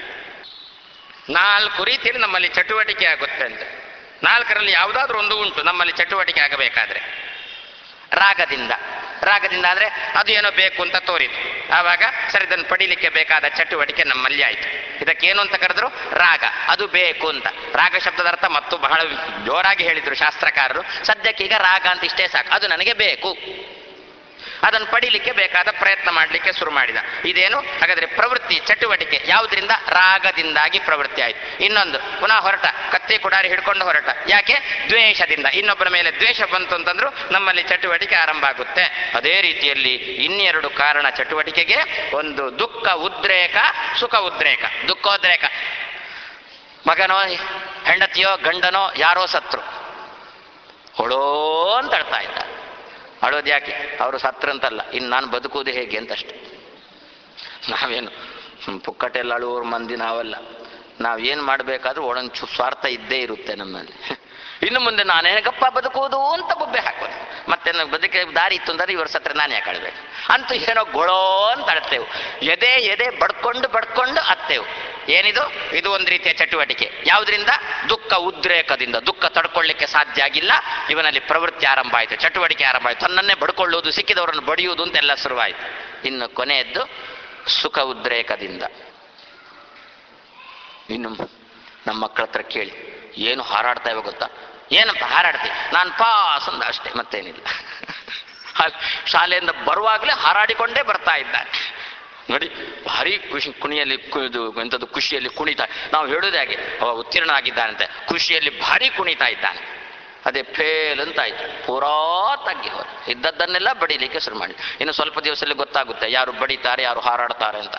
4 ರೀತಿಯಲ್ಲಿ ನಮ್ಮಲ್ಲಿ ಚಟುವಟಿಕೆ ಆಗುತ್ತೆ ಅಂತ. 4ರಲ್ಲಿ ಯಾವುದಾದ್ರೂ ಒಂದು ಉಂಟು ನಮ್ಮಲ್ಲಿ ಚಟುವಟಿಕೆ ಆಗಬೇಕಾದ್ರೆ. ರಾಗದಿಂದ ಅಂದ್ರೆ ಅದು ಏನೋ ಬೇಕು ಅಂತ ತೋರಿತು, ಆವಾಗ ಸರಿ ಇದನ್ನು ಪಡೀಲಿಕ್ಕೆ ಬೇಕಾದ ಚಟುವಟಿಕೆ ನಮ್ಮಲ್ಲಿ ಆಯ್ತು. ಇದಕ್ಕೇನು ಅಂತ ಕರೆದ್ರು? ರಾಗ. ಅದು ಬೇಕು ಅಂತ. ರಾಗ ಶಬ್ದದ ಅರ್ಥ ಮತ್ತು ಬಹಳ ಜೋರಾಗಿ ಹೇಳಿದ್ರು ಶಾಸ್ತ್ರಕಾರರು. ಸದ್ಯಕ್ಕೆ ಈಗ ರಾಗ ಅಂತ ಇಷ್ಟೇ ಸಾಕು, ಅದು ನನಗೆ ಬೇಕು. ಅದನ್ನು ಪಡೀಲಿಕ್ಕೆ ಬೇಕಾದ ಪ್ರಯತ್ನ ಮಾಡಲಿಕ್ಕೆ ಶುರು ಮಾಡಿದ. ಇದೇನು ಹಾಗಾದ್ರೆ? ಪ್ರವೃತ್ತಿ ಚಟುವಟಿಕೆ. ಯಾವುದರಿಂದ? ರಾಗದಿಂದಾಗಿ ಪ್ರವೃತ್ತಿ ಆಯ್ತು. ಇನ್ನೊಂದು ಪುನಃ ಹೊರಟ, ಕತ್ತಿ ಕುಡಾರಿ ಹಿಡ್ಕೊಂಡು ಹೊರಟ. ಯಾಕೆ? ದ್ವೇಷದಿಂದ. ಇನ್ನೊಬ್ಬರ ಮೇಲೆ ದ್ವೇಷ ಬಂತು ಅಂತಂದ್ರು ನಮ್ಮಲ್ಲಿ ಚಟುವಟಿಕೆ ಆರಂಭ ಆಗುತ್ತೆ. ಅದೇ ರೀತಿಯಲ್ಲಿ 2 ಕಾರಣ ಚಟುವಟಿಕೆಗೆ. ಒಂದು ದುಃಖ ಉದ್ರೇಕ, ಸುಖ ಉದ್ರೇಕ. ದುಃಖೋದ್ರೇಕ, ಮಗನೋ ಹೆಂಡತಿಯೋ ಗಂಡನೋ ಯಾರೋ ಸತ್ರು, ಹೊಳೋ ಅಂತ ಅಳ್ತಾ ಇದ್ದ. ಅಳೋದು ಯಾಕೆ? ಅವರು ಸತ್ರಂತಲ್ಲ, ಇನ್ನು ನಾನು ಬದುಕುವುದು ಹೇಗೆ ಅಂತಷ್ಟೆ. ನಾವೇನು ಪುಕ್ಕಟೆಲ್ಲ ಅಳುವವ್ರ ಮಂದಿ ನಾವಲ್ಲ. ನಾವೇನು ಮಾಡಬೇಕಾದ್ರೂ ಒಳಂಚು ಸ್ವಾರ್ಥ ಇದ್ದೇ ಇರುತ್ತೆ ನಮ್ಮಲ್ಲಿ. ಇನ್ನು ಮುಂದೆ ನಾನೇ ಗಪ್ಪ ಬದುಕುವುದು ಅಂತ ಬೊಬ್ಬೆ ಹಾಕೋದು. ಮತ್ತೆ ಬದುಕೆ ದಾರಿ ಇತ್ತು ಅಂದರೆ ಇವ್ರ ಸತ್ರ ನಾನೇ ಕಳ್ಬೇಕು ಅಂತೂ ಏನೋ ಗೊಳೋ ಅಂತ ಅಳ್ತೇವೆ. ಎದೆ ಬಡ್ಕೊಂಡು ಅತ್ತೇವು. ಏನಿದು? ಇದು ಒಂದು ರೀತಿಯ ಚಟುವಟಿಕೆ. ಯಾವುದರಿಂದ? ದುಃಖ ಉದ್ರೇಕದಿಂದ. ದುಃಖ ತಡ್ಕೊಳ್ಳಿಕ್ಕೆ ಸಾಧ್ಯ ಆಗಿಲ್ಲ, ಇವನಲ್ಲಿ ಪ್ರವೃತ್ತಿ ಆರಂಭ ಆಯಿತು, ಚಟುವಟಿಕೆ ಆರಂಭ ಆಯಿತು. ತನ್ನನ್ನೇ ಬಡ್ಕೊಳ್ಳುವುದು, ಸಿಕ್ಕಿದವರನ್ನು ಬಡಿಯುವುದು ಅಂತೆಲ್ಲ ಶುರುವಾಯಿತು. ಇನ್ನು ಕೊನೆಯದ್ದು ಸುಖ ಉದ್ರೇಕದಿಂದ. ಇನ್ನು ನಮ್ಮ ಮಕ್ಕಳ ಹತ್ರ ಕೇಳಿ, ಏನು ಹಾರಾಡ್ತಾ ಇವೆ ಗೊತ್ತಾ? ಏನಪ್ಪ ಹಾರಾಡ್ತೀವಿ? ನಾನು ಪಾಸ್ ಅಂದ ಅಷ್ಟೇ, ಮತ್ತೇನಿಲ್ಲ. ಶಾಲೆಯಿಂದ ಬರುವಾಗಲೇ ಹಾರಾಡಿಕೊಂಡೇ ಬರ್ತಾ ಇದ್ದಾನೆ ನೋಡಿ. ಭಾರಿ ಖುಷಿ, ಕುಣಿಯಲ್ಲಿ ಎಂಥದ್ದು ಖುಷಿಯಲ್ಲಿ ಕುಣಿತಾ. ನಾವು ಹೇಳೋದು ಹಾಗೆ, ಅವ ಉತ್ತೀರ್ಣ ಆಗಿದ್ದಾನಂತೆ, ಖುಷಿಯಲ್ಲಿ ಭಾರಿ ಕುಣಿತಾ ಇದ್ದಾನೆ. ಅದೇ ಫೇಲ್ ಅಂತಾಯ್ತು, ಪೂರಾ ತಗ್ಗಿ ಹೋದ. ಇದ್ದದ್ದನ್ನೆಲ್ಲ ಬಡಿಲಿಕ್ಕೆ ಶುರು ಮಾಡಿ. ಇನ್ನು ಸ್ವಲ್ಪ ದಿವಸದಲ್ಲಿ ಗೊತ್ತಾಗುತ್ತೆ ಯಾರು ಬಡಿತಾರೆ, ಯಾರು ಹಾರಾಡ್ತಾರೆ ಅಂತ.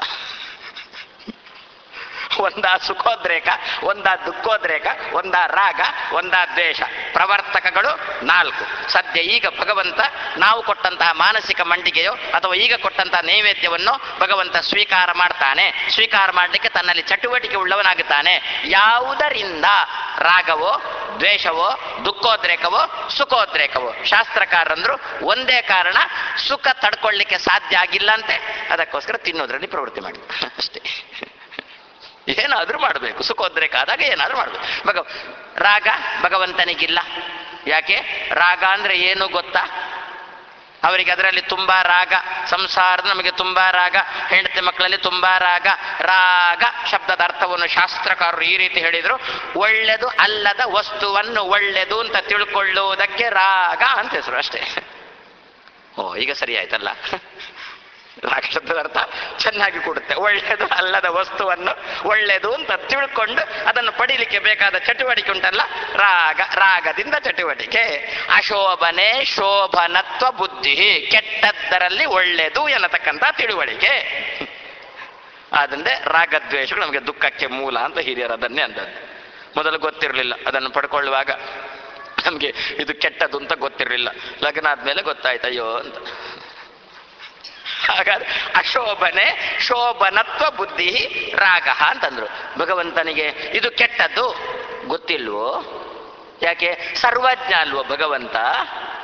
ಒಂದ ಸುಖೋದ್ರೇಕ, ಒಂದ ದುಃಖೋದ್ರೇಕ, ಒಂದ ರಾಗ, ಒಂದ ದ್ವೇಷ. ಪ್ರವರ್ತಕಗಳು 4. ಸದ್ಯ ಈಗ ಭಗವಂತ ನಾವು ಕೊಟ್ಟಂತಹ ಮಾನಸಿಕ ಮಂಡಿಗೆಯೋ ಅಥವಾ ಈಗ ಕೊಟ್ಟಂತಹ ನೈವೇದ್ಯವನ್ನು ಭಗವಂತ ಸ್ವೀಕಾರ ಮಾಡ್ತಾನೆ. ಸ್ವೀಕಾರ ಮಾಡಲಿಕ್ಕೆ ತನ್ನಲ್ಲಿ ಚಟುವಟಿಕೆ ಉಳ್ಳವನಾಗುತ್ತಾನೆ. ಯಾವುದರಿಂದ? ರಾಗವೋ, ದ್ವೇಷವೋ, ದುಃಖೋದ್ರೇಕವೋ, ಸುಖೋದ್ರೇಕವೋ. ಶಾಸ್ತ್ರಕಾರರಂದ್ರು ಒಂದೇ ಕಾರಣ, ಸುಖ ತಡ್ಕೊಳ್ಳಿಕ್ಕೆ ಸಾಧ್ಯ ಆಗಿಲ್ಲ ಅಂತೆ, ಅದಕ್ಕೋಸ್ಕರ ತಿನ್ನೋದ್ರಲ್ಲಿ ಪ್ರವೃತ್ತಿ ಮಾಡಿ ಅಷ್ಟೇ. ಏನಾದ್ರೂ ಮಾಡಬೇಕು. ಸುಖೋದ್ರೇಕ ಆದಾಗ ಏನಾದ್ರೂ ಮಾಡಬೇಕು. ರಾಗ ಭಗವಂತನಿಗಿಲ್ಲ. ಯಾಕೆ? ರಾಗ ಅಂದ್ರೆ ಏನು ಗೊತ್ತಾ? ಅವರಿಗೆ ಅದರಲ್ಲಿ ತುಂಬಾ ರಾಗ. ಸಂಸಾರದ ನಮಗೆ ತುಂಬಾ ರಾಗ, ಹೆಂಡತಿ ಮಕ್ಕಳಲ್ಲಿ ತುಂಬಾ ರಾಗ. ರಾಗ ಶಬ್ದದ ಅರ್ಥವನ್ನು ಶಾಸ್ತ್ರಕಾರರು ಈ ರೀತಿ ಹೇಳಿದ್ರು: ಒಳ್ಳೆದು ಅಲ್ಲದ ವಸ್ತುವನ್ನು ಒಳ್ಳೆದು ಅಂತ ತಿಳ್ಕೊಳ್ಳುವುದಕ್ಕೆ ರಾಗ ಅಂತ ಹೆಸರು ಅಷ್ಟೇ. ಈಗ ಸರಿ ಆಯ್ತಲ್ಲ. ರಾಗ ಶಬ್ದದ ಅರ್ಥ ಚೆನ್ನಾಗಿ ಕೊಡುತ್ತೆ. ಒಳ್ಳೆದು ಅಲ್ಲದ ವಸ್ತುವನ್ನು ಒಳ್ಳೆದು ಅಂತ ತಿಳ್ಕೊಂಡು ಅದನ್ನು ಪಡೀಲಿಕ್ಕೆ ಬೇಕಾದ ಚಟುವಟಿಕೆ ಉಂಟಲ್ಲ, ರಾಗ. ರಾಗದಿಂದ ಚಟುವಟಿಕೆ. ಅಶೋಭನೆ ಶೋಭನತ್ವ ಬುದ್ಧಿ, ಕೆಟ್ಟದ್ದರಲ್ಲಿ ಒಳ್ಳೆದು ಎನ್ನತಕ್ಕಂಥ ತಿಳುವಳಿಕೆ. ಆದ್ರೆ ರಾಗದ್ವೇಷಗಳು ನಮಗೆ ದುಃಖಕ್ಕೆ ಮೂಲ ಅಂತ ಹಿರಿಯರು ಅದನ್ನೇ ಅಂದದ್ದು. ಮೊದಲು ಗೊತ್ತಿರಲಿಲ್ಲ, ಅದನ್ನು ಪಡ್ಕೊಳ್ಳುವಾಗ ನಮಗೆ ಇದು ಕೆಟ್ಟದ್ದು ಅಂತ ಗೊತ್ತಿರಲಿಲ್ಲ. ಲಗ್ನ ಆದ್ಮೇಲೆ ಗೊತ್ತಾಯ್ತು ಅಯ್ಯೋ ಅಂತ. ಹಾಗಾದ್ರೆ ಅಶೋಭನೆ ಶೋಭನತ್ವ ಬುದ್ಧಿ ರಾಗ ಅಂತಂದ್ರು. ಭಗವಂತನಿಗೆ ಇದು ಕೆಟ್ಟದ್ದು ಗೊತ್ತಿಲ್ವೋ? ಯಾಕೆ? ಸರ್ವಜ್ಞ ಅಲ್ವೋ ಭಗವಂತ.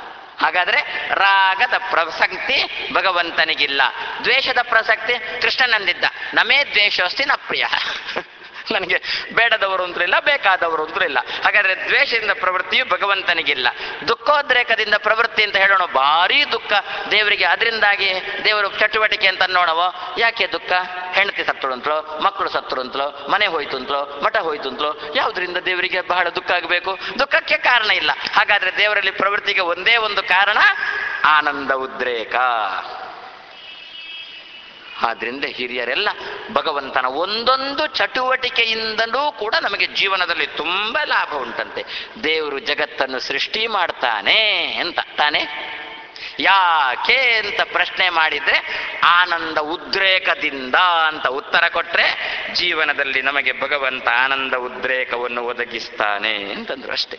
ಹಾಗಾದ್ರೆ ರಾಗದ ಪ್ರಸಕ್ತಿ ಭಗವಂತನಿಗಿಲ್ಲ. ದ್ವೇಷದ ಪ್ರಸಕ್ತಿ ಕೃಷ್ಣನಂದಿದ್ದ, ನಮೇ ದ್ವೇಷೋಸ್ತಿ ನ ಪ್ರಿಯ. ನನಗೆ ಬೇಡದವರು ಅಂತೂ ಇಲ್ಲ, ಬೇಕಾದವರು ಅಂತೂ ಇಲ್ಲ. ಹಾಗಾದ್ರೆ ದ್ವೇಷದಿಂದ ಪ್ರವೃತ್ತಿಯು ಭಗವಂತನಿಗಿಲ್ಲ. ದುಃಖೋದ್ರೇಕದಿಂದ ಪ್ರವೃತ್ತಿ ಅಂತ ಹೇಳೋಣ, ಭಾರಿ ದುಃಖ ದೇವರಿಗೆ, ಅದರಿಂದಾಗಿ ದೇವರು ಚಟುವಟಿಕೆ ಅಂತ ಅನ್ನೋಣವೋ. ಯಾಕೆ ದುಃಖ? ಹೆಂಡತಿ ಸತ್ತರು ಅಂತಲೋ, ಮಕ್ಕಳು ಸತ್ತರು ಅಂತಲೋ, ಮನೆ ಹೋಯ್ತು ಅಂತಲೋ, ಮಠ ಹೋಯ್ತು ಅಂತಲೋ, ಯಾವುದರಿಂದ ದೇವರಿಗೆ ಬಹಳ ದುಃಖ ಆಗಬೇಕು? ದುಃಖಕ್ಕೆ ಕಾರಣ ಇಲ್ಲ. ಹಾಗಾದ್ರೆ ದೇವರಲ್ಲಿ ಪ್ರವೃತ್ತಿಗೆ ಒಂದೇ ಒಂದು ಕಾರಣ, ಆನಂದ ಉದ್ರೇಕ. ಆದ್ರಿಂದ ಹಿರಿಯರೆಲ್ಲ ಭಗವಂತನ ಒಂದೊಂದು ಚಟುವಟಿಕೆಯಿಂದಲೂ ಕೂಡ ನಮಗೆ ಜೀವನದಲ್ಲಿ ತುಂಬ ಲಾಭ ಉಂಟಂತೆ. ದೇವರು ಜಗತ್ತನ್ನು ಸೃಷ್ಟಿ ಮಾಡ್ತಾನೆ ಅಂತ ತಾನೆ, ಯಾಕೆ ಅಂತ ಪ್ರಶ್ನೆ ಮಾಡಿದ್ರೆ ಆನಂದ ಉದ್ರೇಕದಿಂದ ಅಂತ ಉತ್ತರ ಕೊಟ್ರೆ ಜೀವನದಲ್ಲಿ ನಮಗೆ ಭಗವಂತ ಆನಂದ ಉದ್ರೇಕವನ್ನು ಒದಗಿಸ್ತಾನೆ ಅಂತಂದ್ರು ಅಷ್ಟೇ.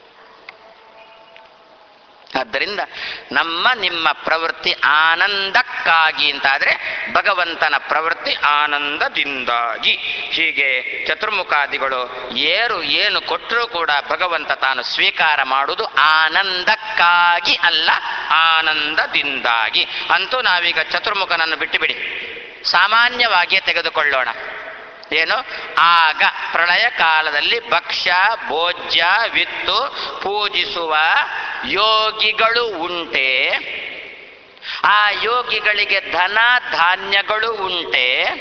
ಆದ್ದರಿಂದ ನಮ್ಮ ನಿಮ್ಮ ಪ್ರವೃತ್ತಿ ಆನಂದಕ್ಕಾಗಿ ಅಂತಾದ್ರೆ ಭಗವಂತನ ಪ್ರವೃತ್ತಿ ಆನಂದದಿಂದಾಗಿ. ಹೀಗೆ ಚತುರ್ಮುಖಾದಿಗಳು ಏನು ಕೊಟ್ಟರೂ ಕೂಡ ಭಗವಂತ ತಾನು ಸ್ವೀಕಾರ ಮಾಡುವುದು ಆನಂದಕ್ಕಾಗಿ ಅಲ್ಲ, ಆನಂದದಿಂದಾಗಿ. ಅಂತೂ ನಾವೀಗ ಚತುರ್ಮುಖನನ್ನು ಬಿಟ್ಟು ಬಿಡಿ, ಸಾಮಾನ್ಯವಾಗಿಯೇ ತೆಗೆದುಕೊಳ್ಳೋಣ. ಏನು? ಆಗ ಪ್ರಳಯ ಕಾಲದಲ್ಲಿ ಭಕ್ಷ್ಯ ಭೋಜ್ಯ ವಿತ್ತು ಪೂಜಿಸುವ ಯೋಗಿಗಳು ಉಂಟೆ, ಆ ಯೋಗಿಗಳಿಗೆ ಧನ ಧಾನ್ಯಗಳು ಉಂಟೆ.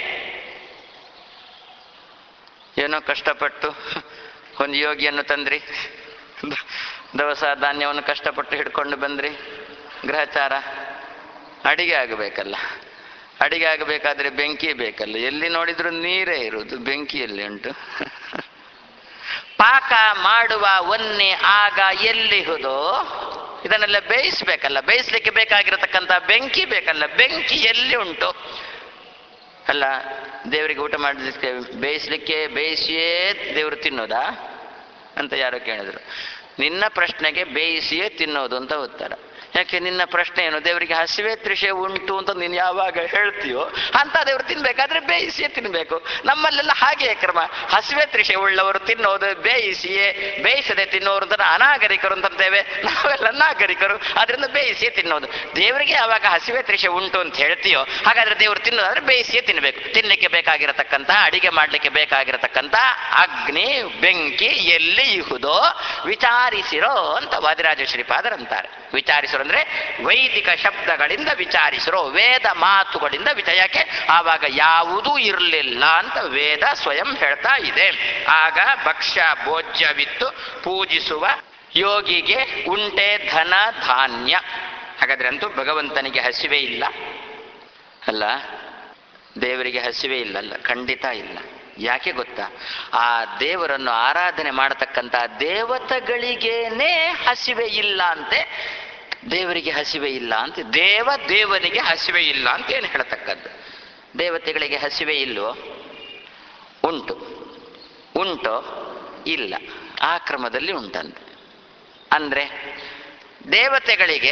ಏನೋ ಕಷ್ಟಪಟ್ಟು ಒಂದು ಯೋಗಿಯನ್ನು ತಂದ್ರಿ, ದವಸ ಧಾನ್ಯವನ್ನು ಕಷ್ಟಪಟ್ಟು ಹಿಡ್ಕೊಂಡು ಬಂದ್ರಿ, ಗ್ರಹಚಾರ, ಅಡಿಗೆ ಆಗಬೇಕಲ್ಲ. ಅಡಿಗೆ ಆಗಬೇಕಾದ್ರೆ ಬೆಂಕಿ ಬೇಕಲ್ಲ, ಎಲ್ಲಿ ನೋಡಿದ್ರು ನೀರೇ ಇರುವುದು, ಬೆಂಕಿಯಲ್ಲಿ ಉಂಟು. ಪಾಕ ಮಾಡುವ ಒನ್ನೆ ಆಗ ಎಲ್ಲಿಹುದು? ಇದನ್ನೆಲ್ಲ ಬೇಯಿಸ್ಬೇಕಲ್ಲ, ಬೇಯಿಸ್ಲಿಕ್ಕೆ ಬೇಕಾಗಿರತಕ್ಕಂಥ ಬೆಂಕಿ ಬೇಕಲ್ಲ, ಬೆಂಕಿ ಎಲ್ಲಿ ಉಂಟು? ಅಲ್ಲ, ದೇವರಿಗೆ ಊಟ ಮಾಡಲಿಕ್ಕೆ ಬೇಯಿಸಿಯೇ ದೇವರು ತಿನ್ನೋದಾ ಅಂತ ಯಾರೋ ಕೇಳಿದ್ರು. ನಿನ್ನ ಪ್ರಶ್ನೆಗೆ ಬೇಯಿಸಿಯೇ ತಿನ್ನೋದು ಅಂತ ಉತ್ತರ. ಯಾಕೆ? ನಿನ್ನ ಪ್ರಶ್ನೆ ಏನು? ದೇವರಿಗೆ ಹಸಿವೆ ತೃಷೆ ಉಂಟು ಅಂತ ನೀನು ಯಾವಾಗ ಹೇಳ್ತೀಯೋ ಅಂತ ದೇವರು ತಿನ್ಬೇಕಾದ್ರೆ ಬೇಯಿಸಿಯೇ ತಿನ್ಬೇಕು. ನಮ್ಮಲ್ಲೆಲ್ಲ ಹಾಗೆಯೇ ಕ್ರಮ. ಹಸಿವೆ ತೃಷೆ ಉಳ್ಳವರು ತಿನ್ನೋದು ಬೇಯಿಸಿಯೇ, ಬೇಯಿಸದೆ ತಿನ್ನೋರು ಅಂತ ಅನಾಗರಿಕರು ಅಂತಂತೇವೆ. ನಾವೆಲ್ಲ ನಾಗರಿಕರು, ಅದರಿಂದ ಬೇಯಿಸಿಯೇ ತಿನ್ನೋದು. ದೇವರಿಗೆ ಯಾವಾಗ ಹಸಿವೆ ತೃಷೆ ಉಂಟು ಅಂತ ಹೇಳ್ತೀಯೋ ಹಾಗಾದ್ರೆ ದೇವರು ತಿನ್ನೋದಾದ್ರೆ ಬೇಯಿಸಿಯೇ ತಿನ್ಬೇಕು. ತಿನ್ನಲಿಕ್ಕೆ ಬೇಕಾಗಿರತಕ್ಕಂಥ, ಅಡಿಗೆ ಮಾಡ್ಲಿಕ್ಕೆ ಬೇಕಾಗಿರತಕ್ಕಂಥ ಅಗ್ನಿ ಬೆಂಕಿ ಎಲ್ಲಿ ಇಹುದೋ ವಿಚಾರಿಸಿರೋ ಅಂತ ವಾದಿರಾಜ ಶ್ರೀಪಾದರಂತಾರೆ. ವಿಚಾರಿಸಿರೋ ಅಂದ್ರೆ ವೈದಿಕ ಶಬ್ದಗಳಿಂದ ವಿಚಾರಿಸಿರೋ, ವೇದ ಮಾತುಗಳಿಂದ ಯಾಕೆ ಆವಾಗ ಯಾವುದೂ ಇರಲಿಲ್ಲ ಅಂತ ವೇದ ಸ್ವಯಂ ಹೇಳ್ತಾ ಇದೆ. ಆಗ ಭಕ್ಷ್ಯ ಭೋಜ್ಯವಿತ್ತು ಪೂಜಿಸುವ ಯೋಗಿಗೆ ಉಂಟೆ ಧನ ಧಾನ್ಯ. ಹಾಗಾದ್ರೆ ಅಂತೂ ಭಗವಂತನಿಗೆ ಹಸಿವೆ ಇಲ್ಲ ಅಲ್ಲ, ದೇವರಿಗೆ ಹಸಿವೆ ಇಲ್ಲಲ್ಲ, ಖಂಡಿತ ಇಲ್ಲ. ಯಾಕೆ ಗೊತ್ತಾ? ಆ ದೇವರನ್ನು ಆರಾಧನೆ ಮಾಡತಕ್ಕಂಥ ದೇವತೆಗಳಿಗೇನೆ ಹಸಿವೆ ಇಲ್ಲ ಅಂತೆ, ದೇವರಿಗೆ ಹಸಿವೆ ಇಲ್ಲ ಅಂತ. ದೇವನಿಗೆ ಹಸಿವೆ ಇಲ್ಲ ಅಂತ ಏನು ಹೇಳತಕ್ಕದ್ದು? ದೇವತೆಗಳಿಗೆ ಹಸಿವೆ ಇಲ್ವೋ? ಉಂಟೋ? ಇಲ್ಲ, ಆ ಕ್ರಮದಲ್ಲಿ ಉಂಟಂತೆ. ಅಂದ್ರೆ ದೇವತೆಗಳಿಗೆ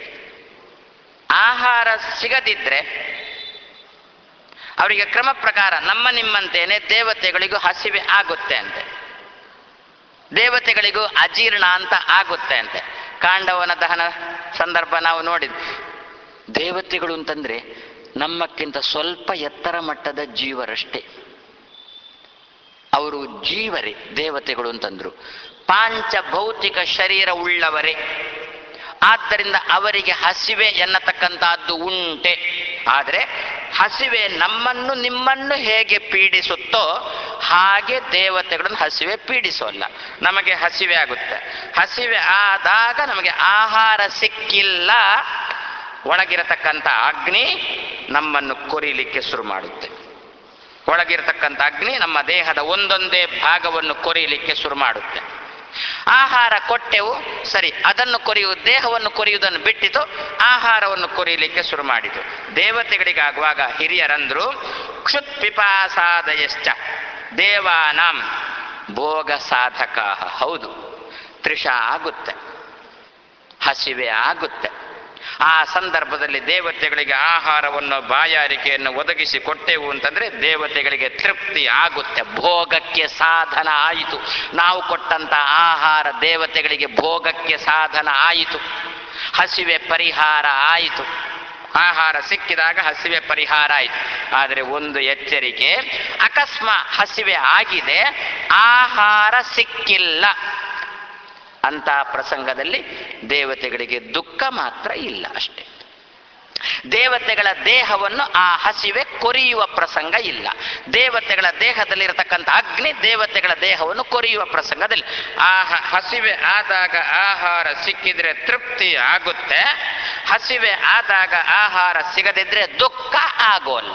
ಆಹಾರ ಸಿಗದಿದ್ರೆ ಅವರಿಗೆ ಕ್ರಮ ಪ್ರಕಾರ ನಮ್ಮ ನಿಮ್ಮಂತೇನೆ ದೇವತೆಗಳಿಗೂ ಹಸಿವೆ ಆಗುತ್ತೆ ಅಂತೆ, ದೇವತೆಗಳಿಗೂ ಅಜೀರ್ಣ ಅಂತ ಆಗುತ್ತೆ ಅಂತೆ. ಕಾಂಡವನ ದಹನ ಸಂದರ್ಭ ನಾವು ನೋಡಿದ್ವಿ. ದೇವತೆಗಳು ಅಂತಂದ್ರೆ ನಮ್ಮಕ್ಕಿಂತ ಸ್ವಲ್ಪ ಎತ್ತರ ಮಟ್ಟದ ಜೀವರಷ್ಟೇ, ಅವರು ಜೀವರೇ ದೇವತೆಗಳು ಅಂತಂದ್ರು. ಪಾಂಚಭೌತಿಕ ಶರೀರ ಉಳ್ಳವರೇ, ಆದ್ದರಿಂದ ಅವರಿಗೆ ಹಸಿವೆ ಎನ್ನತಕ್ಕಂತಹದ್ದು ಉಂಟೆ. ಆದರೆ ಹಸಿವೆ ನಮ್ಮನ್ನು ನಿಮ್ಮನ್ನು ಹೇಗೆ ಪೀಡಿಸುತ್ತೋ ಹಾಗೆ ದೇವತೆಗಳನ್ನು ಹಸಿವೆ ಪೀಡಿಸೋಲ್ಲ. ನಮಗೆ ಹಸಿವೆ ಆಗುತ್ತೆ, ಹಸಿವೆ ಆದಾಗ ನಮಗೆ ಆಹಾರ ಸಿಕ್ಕಿಲ್ಲ, ಒಳಗಿರತಕ್ಕಂಥ ಅಗ್ನಿ ನಮ್ಮನ್ನು ಕೊರಿಲಿಕ್ಕೆ ಶುರು ಮಾಡುತ್ತೆ. ಒಳಗಿರತಕ್ಕಂಥ ಅಗ್ನಿ ನಮ್ಮ ದೇಹದ ಒಂದೊಂದೇ ಭಾಗವನ್ನು ಕೊರಿಲಿಕ್ಕೆ ಶುರು ಮಾಡುತ್ತೆ. ಆಹಾರ ಕೊಟ್ಟೆವು, ಸರಿ, ಅದನ್ನು ದೇಹವನ್ನು ಕೊರಿಯುವುದನ್ನು ಬಿಟ್ಟಿತು, ಆಹಾರವನ್ನು ಕೊರಿಯಲಿಕ್ಕೆ ಶುರು ಮಾಡಿತು. ದೇವತೆಗಳಿಗಾಗುವಾಗ ಹಿರಿಯರಂದ್ರು ಕ್ಷುತ್ ಪಿಪಾಸಾದಯಶ್ಚ ದೇವಾನಾಂ ಭೋಗ ಸಾಧಕ. ಹೌದು, ತೃಷ ಆಗುತ್ತೆ, ಹಸಿವೆ ಆಗುತ್ತೆ. ಆ ಸಂದರ್ಭದಲ್ಲಿ ದೇವತೆಗಳಿಗೆ ಆಹಾರವನ್ನು ಬಾಯಾರಿಕೆಯನ್ನು ಒದಗಿಸಿ ಕೊಟ್ಟೆವು ಅಂತಂದ್ರೆ ದೇವತೆಗಳಿಗೆ ತೃಪ್ತಿ ಆಗುತ್ತೆ, ಭೋಗಕ್ಕೆ ಸಾಧನ ಆಯಿತು. ನಾವು ಕೊಟ್ಟಂತ ಆಹಾರ ದೇವತೆಗಳಿಗೆ ಭೋಗಕ್ಕೆ ಸಾಧನ ಆಯಿತು. ಹಸಿವೆ ಪರಿಹಾರ ಆಯಿತು. ಆಹಾರ ಸಿಕ್ಕಿದಾಗ ಹಸಿವೆ ಪರಿಹಾರ ಆಯಿತು. ಆದರೆ ಒಂದು ಎಚ್ಚರಿಕೆ, ಅಕಸ್ಮಾತ್ ಹಸಿವೆ ಆಗಿದೆ, ಆಹಾರ ಸಿಕ್ಕಿಲ್ಲ ಅಂತ ಪ್ರಸಂಗದಲ್ಲಿ ದೇವತೆಗಳಿಗೆ ದುಃಖ ಮಾತ್ರ ಇಲ್ಲ ಅಷ್ಟೇ. ದೇವತೆಗಳ ದೇಹವನ್ನು ಆ ಹಸಿವೆ ಕೊರಿಯುವ ಪ್ರಸಂಗ ಇಲ್ಲ. ದೇವತೆಗಳ ದೇಹದಲ್ಲಿರತಕ್ಕಂಥ ಅಗ್ನಿ ದೇವತೆಗಳ ದೇಹವನ್ನು ಕೊರಿಯುವ ಪ್ರಸಂಗದಲ್ಲಿ ಹಸಿವೆ ಆದಾಗ ಆಹಾರ ಸಿಕ್ಕಿದ್ರೆ ತೃಪ್ತಿ ಆಗುತ್ತೆ, ಹಸಿವೆ ಆದಾಗ ಆಹಾರ ಸಿಗದಿದ್ರೆ ದುಃಖ ಆಗೋಲ್ಲ.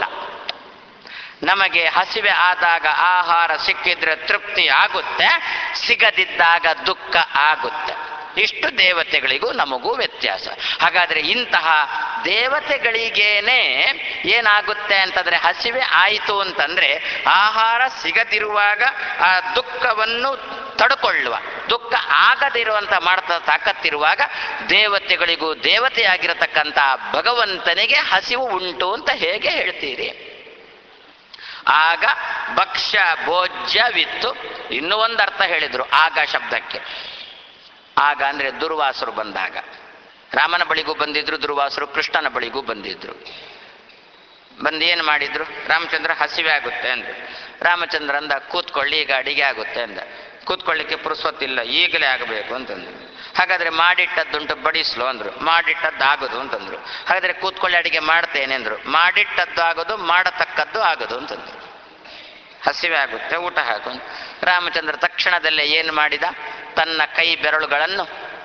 ನಮಗೆ ಹಸಿವೆ ಆದಾಗ ಆಹಾರ ಸಿಕ್ಕಿದ್ರೆ ತೃಪ್ತಿ ಆಗುತ್ತೆ, ಸಿಗದಿದ್ದಾಗ ದುಃಖ ಆಗುತ್ತೆ. ಇಷ್ಟು ದೇವತೆಗಳಿಗೂ ನಮಗೂ ವ್ಯತ್ಯಾಸ. ಹಾಗಾದ್ರೆ ಇಂತಹ ದೇವತೆಗಳಿಗೇನೆ ಏನಾಗುತ್ತೆ ಅಂತಂದ್ರೆ, ಹಸಿವೆ ಆಯಿತು ಅಂತಂದ್ರೆ ಆಹಾರ ಸಿಗದಿರುವಾಗ ಆ ದುಃಖವನ್ನು ತಡ್ಕೊಳ್ಳುವ, ದುಃಖ ಆಗದಿರುವಂತ ಮಾಡ್ತಾ ತಾಕತ್ತಿರುವಾಗ ದೇವತೆಗಳಿಗೂ ದೇವತೆಯಾಗಿರತಕ್ಕಂಥ ಭಗವಂತನಿಗೆ ಹಸಿವು ಉಂಟು ಅಂತ ಹೇಗೆ ಹೇಳ್ತೀರಿ? ಆಗ ಭಕ್ಷ್ಯ ಭೋಜ್ಯವಿತ್ತು. ಇನ್ನೂ ಒಂದು ಅರ್ಥ ಹೇಳಿದ್ರು ಆಗ ಶಬ್ದಕ್ಕೆ. ಆಗ ಅಂದ್ರೆ ದುರ್ವಾಸರು ಬಂದಾಗ, ರಾಮನ ಬಳಿಗೂ ಬಂದಿದ್ರು ದುರ್ವಾಸರು, ಕೃಷ್ಣನ ಬಳಿಗೂ ಬಂದಿದ್ರು. ಬಂದು ಏನು ಮಾಡಿದ್ರು? ರಾಮಚಂದ್ರ ಹಸಿವೆ ಆಗುತ್ತೆ ಅಂದ್ರು. ರಾಮಚಂದ್ರ ಅಂದ ಕೂತ್ಕೊಳ್ಳಿ, ಈಗ ಅಡಿಗೆ ಆಗುತ್ತೆ ಅಂದ. ಕೂತ್ಕೊಳ್ಳಿಕ್ಕೆ ಪುರುಸೊತ್ತಿಲ್ಲ, ಈಗಲೇ ಆಗಬೇಕು ಅಂತಂದ್ರು. ಹಾಗಾದ್ರೆ ಮಾಡಿಟ್ಟದ್ದುಂಟು ಬಡಿಸ್ಲು ಅಂದ್ರು. ಮಾಡಿಟ್ಟದ್ದು ಆಗೋದು ಅಂತಂದ್ರು. ಹಾಗಾದ್ರೆ ಕೂತ್ಕೊಳ್ಳಿ ಅಡಿಗೆ ಮಾಡ್ತೇನೆ ಅಂದ್ರು. ಮಾಡಿಟ್ಟದ್ದು ಆಗೋದು, ಮಾಡತಕ್ಕದ್ದು ಆಗೋದು ಅಂತಂದ್ರು. ಹಸಿವೆ ಆಗುತ್ತೆ, ಊಟ ಹಾಕು. ರಾಮಚಂದ್ರ ತಕ್ಷಣದಲ್ಲೇ ಏನು ಮಾಡಿದ? ತನ್ನ ಕೈ ಬೆರಳುಗಳನ್ನು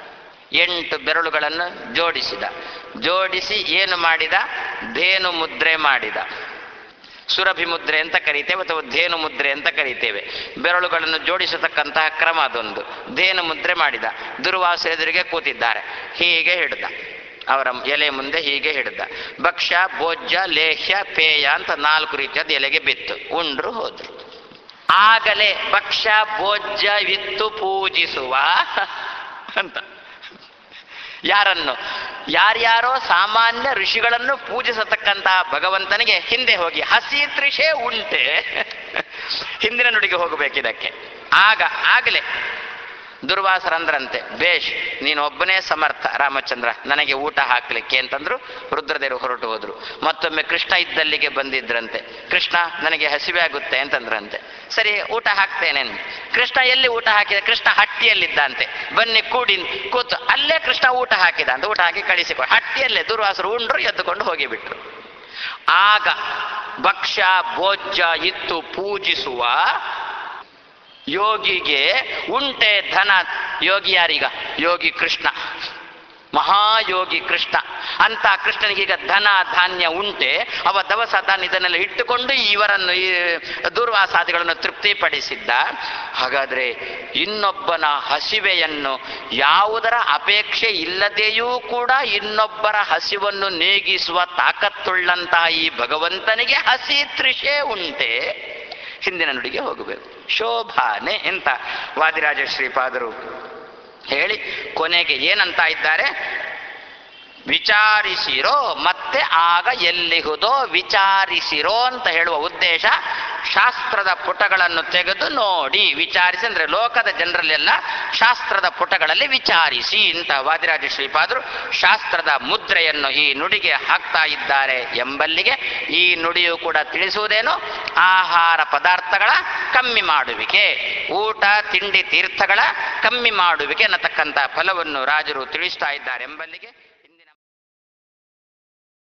8 ಬೆರಳುಗಳನ್ನು ಜೋಡಿಸಿದ. ಜೋಡಿಸಿ ಏನು ಮಾಡಿದ? ಧೇನು ಮುದ್ರೆ ಮಾಡಿದ. ಸುರಭಿ ಮುದ್ರೆ ಅಂತ ಕರೀತೇವೆ ಅಥವಾ ಧೇನು ಮುದ್ರೆ ಅಂತ ಕರೀತೇವೆ. ಬೆರಳುಗಳನ್ನು ಜೋಡಿಸತಕ್ಕಂತಹ ಕ್ರಮ ಅದೊಂದು. ಧೇನು ಮುದ್ರೆ ಮಾಡಿದ. ದುರ್ವಾಸ ಎದುರಿಗೆ ಕೂತಿದ್ದಾರೆ, ಹೀಗೆ ಹಿಡ್ದ, ಅವರ ಎಲೆ ಮುಂದೆ ಹೀಗೆ ಹಿಡ್ದ. ಭಕ್ಷ್ಯ ಭೋಜ್ಯ ಲೇಹ್ಯ ಪೇಯ ಅಂತ 4 ರೀತಿಯಾದ ಎಲೆಗೆ ಬಿತ್ತು. ಉಂಡ್ರು ಹೋದ್ರು. ಆಗಲೇ ಭಕ್ಷ್ಯ ಭೋಜ್ಯವಿತ್ತು ಪೂಜಿಸುವ ಅಂತ. ಯಾರನ್ನು? ಯಾರ್ಯಾರೋ ಸಾಮಾನ್ಯ ಋಷಿಗಳನ್ನು ಪೂಜಿಸತಕ್ಕಂತಹ ಭಗವಂತನಿಗೆ ಹಿಂದೆ ಹೋಗಿ ಹಸಿ ತ್ರಿಷೆ ಉಂಟೆ, ಹಿಂದಿನ ನುಡಿಗೆ ಹೋಗಬೇಕಿದಕ್ಕೆ. ಆಗಲೇ ದುರ್ವಾಸರಂದ್ರಂತೆ, ಬೇಷ್, ನೀನು ಒಬ್ಬನೇ ಸಮರ್ಥ ರಾಮಚಂದ್ರ, ನನಗೆ ಊಟ ಹಾಕ್ಲಿಕ್ಕೆ ಅಂತಂದ್ರು. ರುದ್ರದೇವರು ಹೊರಟು ಹೋದ್ರು. ಮತ್ತೊಮ್ಮೆ ಕೃಷ್ಣ ಇದ್ದಲ್ಲಿಗೆ ಬಂದಿದ್ರಂತೆ. ಕೃಷ್ಣ, ನನಗೆ ಹಸಿವೆ ಆಗುತ್ತೆ ಅಂತಂದ್ರಂತೆ. ಸರಿ, ಊಟ ಹಾಕ್ತೇನೆ. ಕೃಷ್ಣ ಎಲ್ಲಿ ಊಟ ಹಾಕಿದ? ಕೃಷ್ಣ ಹಟ್ಟಿಯಲ್ಲಿದ್ದಂತೆ. ಬನ್ನಿ ಕೂಡಿ ಕೂತು ಅಲ್ಲೇ ಕೃಷ್ಣ ಊಟ ಹಾಕಿದ ಅಂತ. ಊಟ ಹಾಕಿ ಕಳಿಸಿಕೊಂಡು ಹಟ್ಟಿಯಲ್ಲೇ ದುರ್ವಾಸರು ಉಂಡ್ರು, ಎದ್ದುಕೊಂಡು ಹೋಗಿಬಿಟ್ರು. ಆಗ ಭಕ್ಷ್ಯ ಭೋಜ್ಯ ಇತ್ತು ಪೂಜಿಸುವ ಯೋಗಿಗೆ ಉಂಟೆ ಧನ. ಯೋಗಿ ಯಾರೀಗ? ಯೋಗಿ ಕೃಷ್ಣ, ಮಹಾಯೋಗಿ ಕೃಷ್ಣ. ಅಂತ ಕೃಷ್ಣನಿಗೀಗ ಧನ ಧಾನ್ಯ ಉಂಟೆ. ಅವ ದವಸ ಧಾನ್ಯ ಇದನ್ನೆಲ್ಲ ಇಟ್ಟುಕೊಂಡು ಇವರನ್ನು, ಈ ದುರ್ವಾಸಾದಿಗಳನ್ನು ತೃಪ್ತಿಪಡಿಸಿದ್ದ. ಹಾಗಾದ್ರೆ ಇನ್ನೊಬ್ಬನ ಹಸಿವೆಯನ್ನು, ಯಾವುದರ ಅಪೇಕ್ಷೆ ಇಲ್ಲದೆಯೂ ಕೂಡ ಇನ್ನೊಬ್ಬರ ಹಸಿವನ್ನು ನೀಗಿಸುವ ತಾಕತ್ತುಳ್ಳಂತಹ ಈ ಭಗವಂತನಿಗೆ ಹಸಿ ತ್ರಿಷೆ ಉಂಟೆ? ಹಿಂದಿನ ನುಡಿಗೆ ಹೋಗಬೇಕು. ಶೋಭಾನೆ ಅಂತ ವಾದಿರಾಜ ಶ್ರೀಪಾದರು ಹೇಳಿ ಕೊನೆಗೆ ಏನಂತ ಇದ್ದಾರೆ? ವಿಚಾರಿಸಿರೋ, ಮತ್ತೆ ಆಗ ಎಲ್ಲಿಹುದೋ ವಿಚಾರಿಸಿರೋ ಅಂತ ಹೇಳುವ ಉದ್ದೇಶ. ಶಾಸ್ತ್ರದ ಪುಟಗಳನ್ನು ತೆಗೆದು ನೋಡಿ. ವಿಚಾರಿಸಿ ಅಂದ್ರೆ ಲೋಕದ ಜನರಲ್ಲೆಲ್ಲ ಶಾಸ್ತ್ರದ ಪುಟಗಳಲ್ಲಿ ವಿಚಾರಿಸಿ ಅಂತ ವಾದಿರಾಜ ಶ್ರೀಪಾದರು ಶಾಸ್ತ್ರದ ಮುದ್ರೆಯನ್ನು ಈ ನುಡಿಗೆ ಹಾಕ್ತಾ ಇದ್ದಾರೆ ಎಂಬಲ್ಲಿಗೆ ಈ ನುಡಿಯು ಕೂಡ ತಿಳಿಸುವುದೇನು? ಆಹಾರ ಪದಾರ್ಥಗಳ ಕಮ್ಮಿ ಮಾಡುವಿಕೆ, ಊಟ ತಿಂಡಿ ತೀರ್ಥಗಳ ಕಮ್ಮಿ ಮಾಡುವಿಕೆ ಅನ್ನತಕ್ಕಂಥ ಫಲವನ್ನು ರಾಜರು ತಿಳಿಸ್ತಾ ಇದ್ದಾರೆ ಎಂಬಲ್ಲಿಗೆ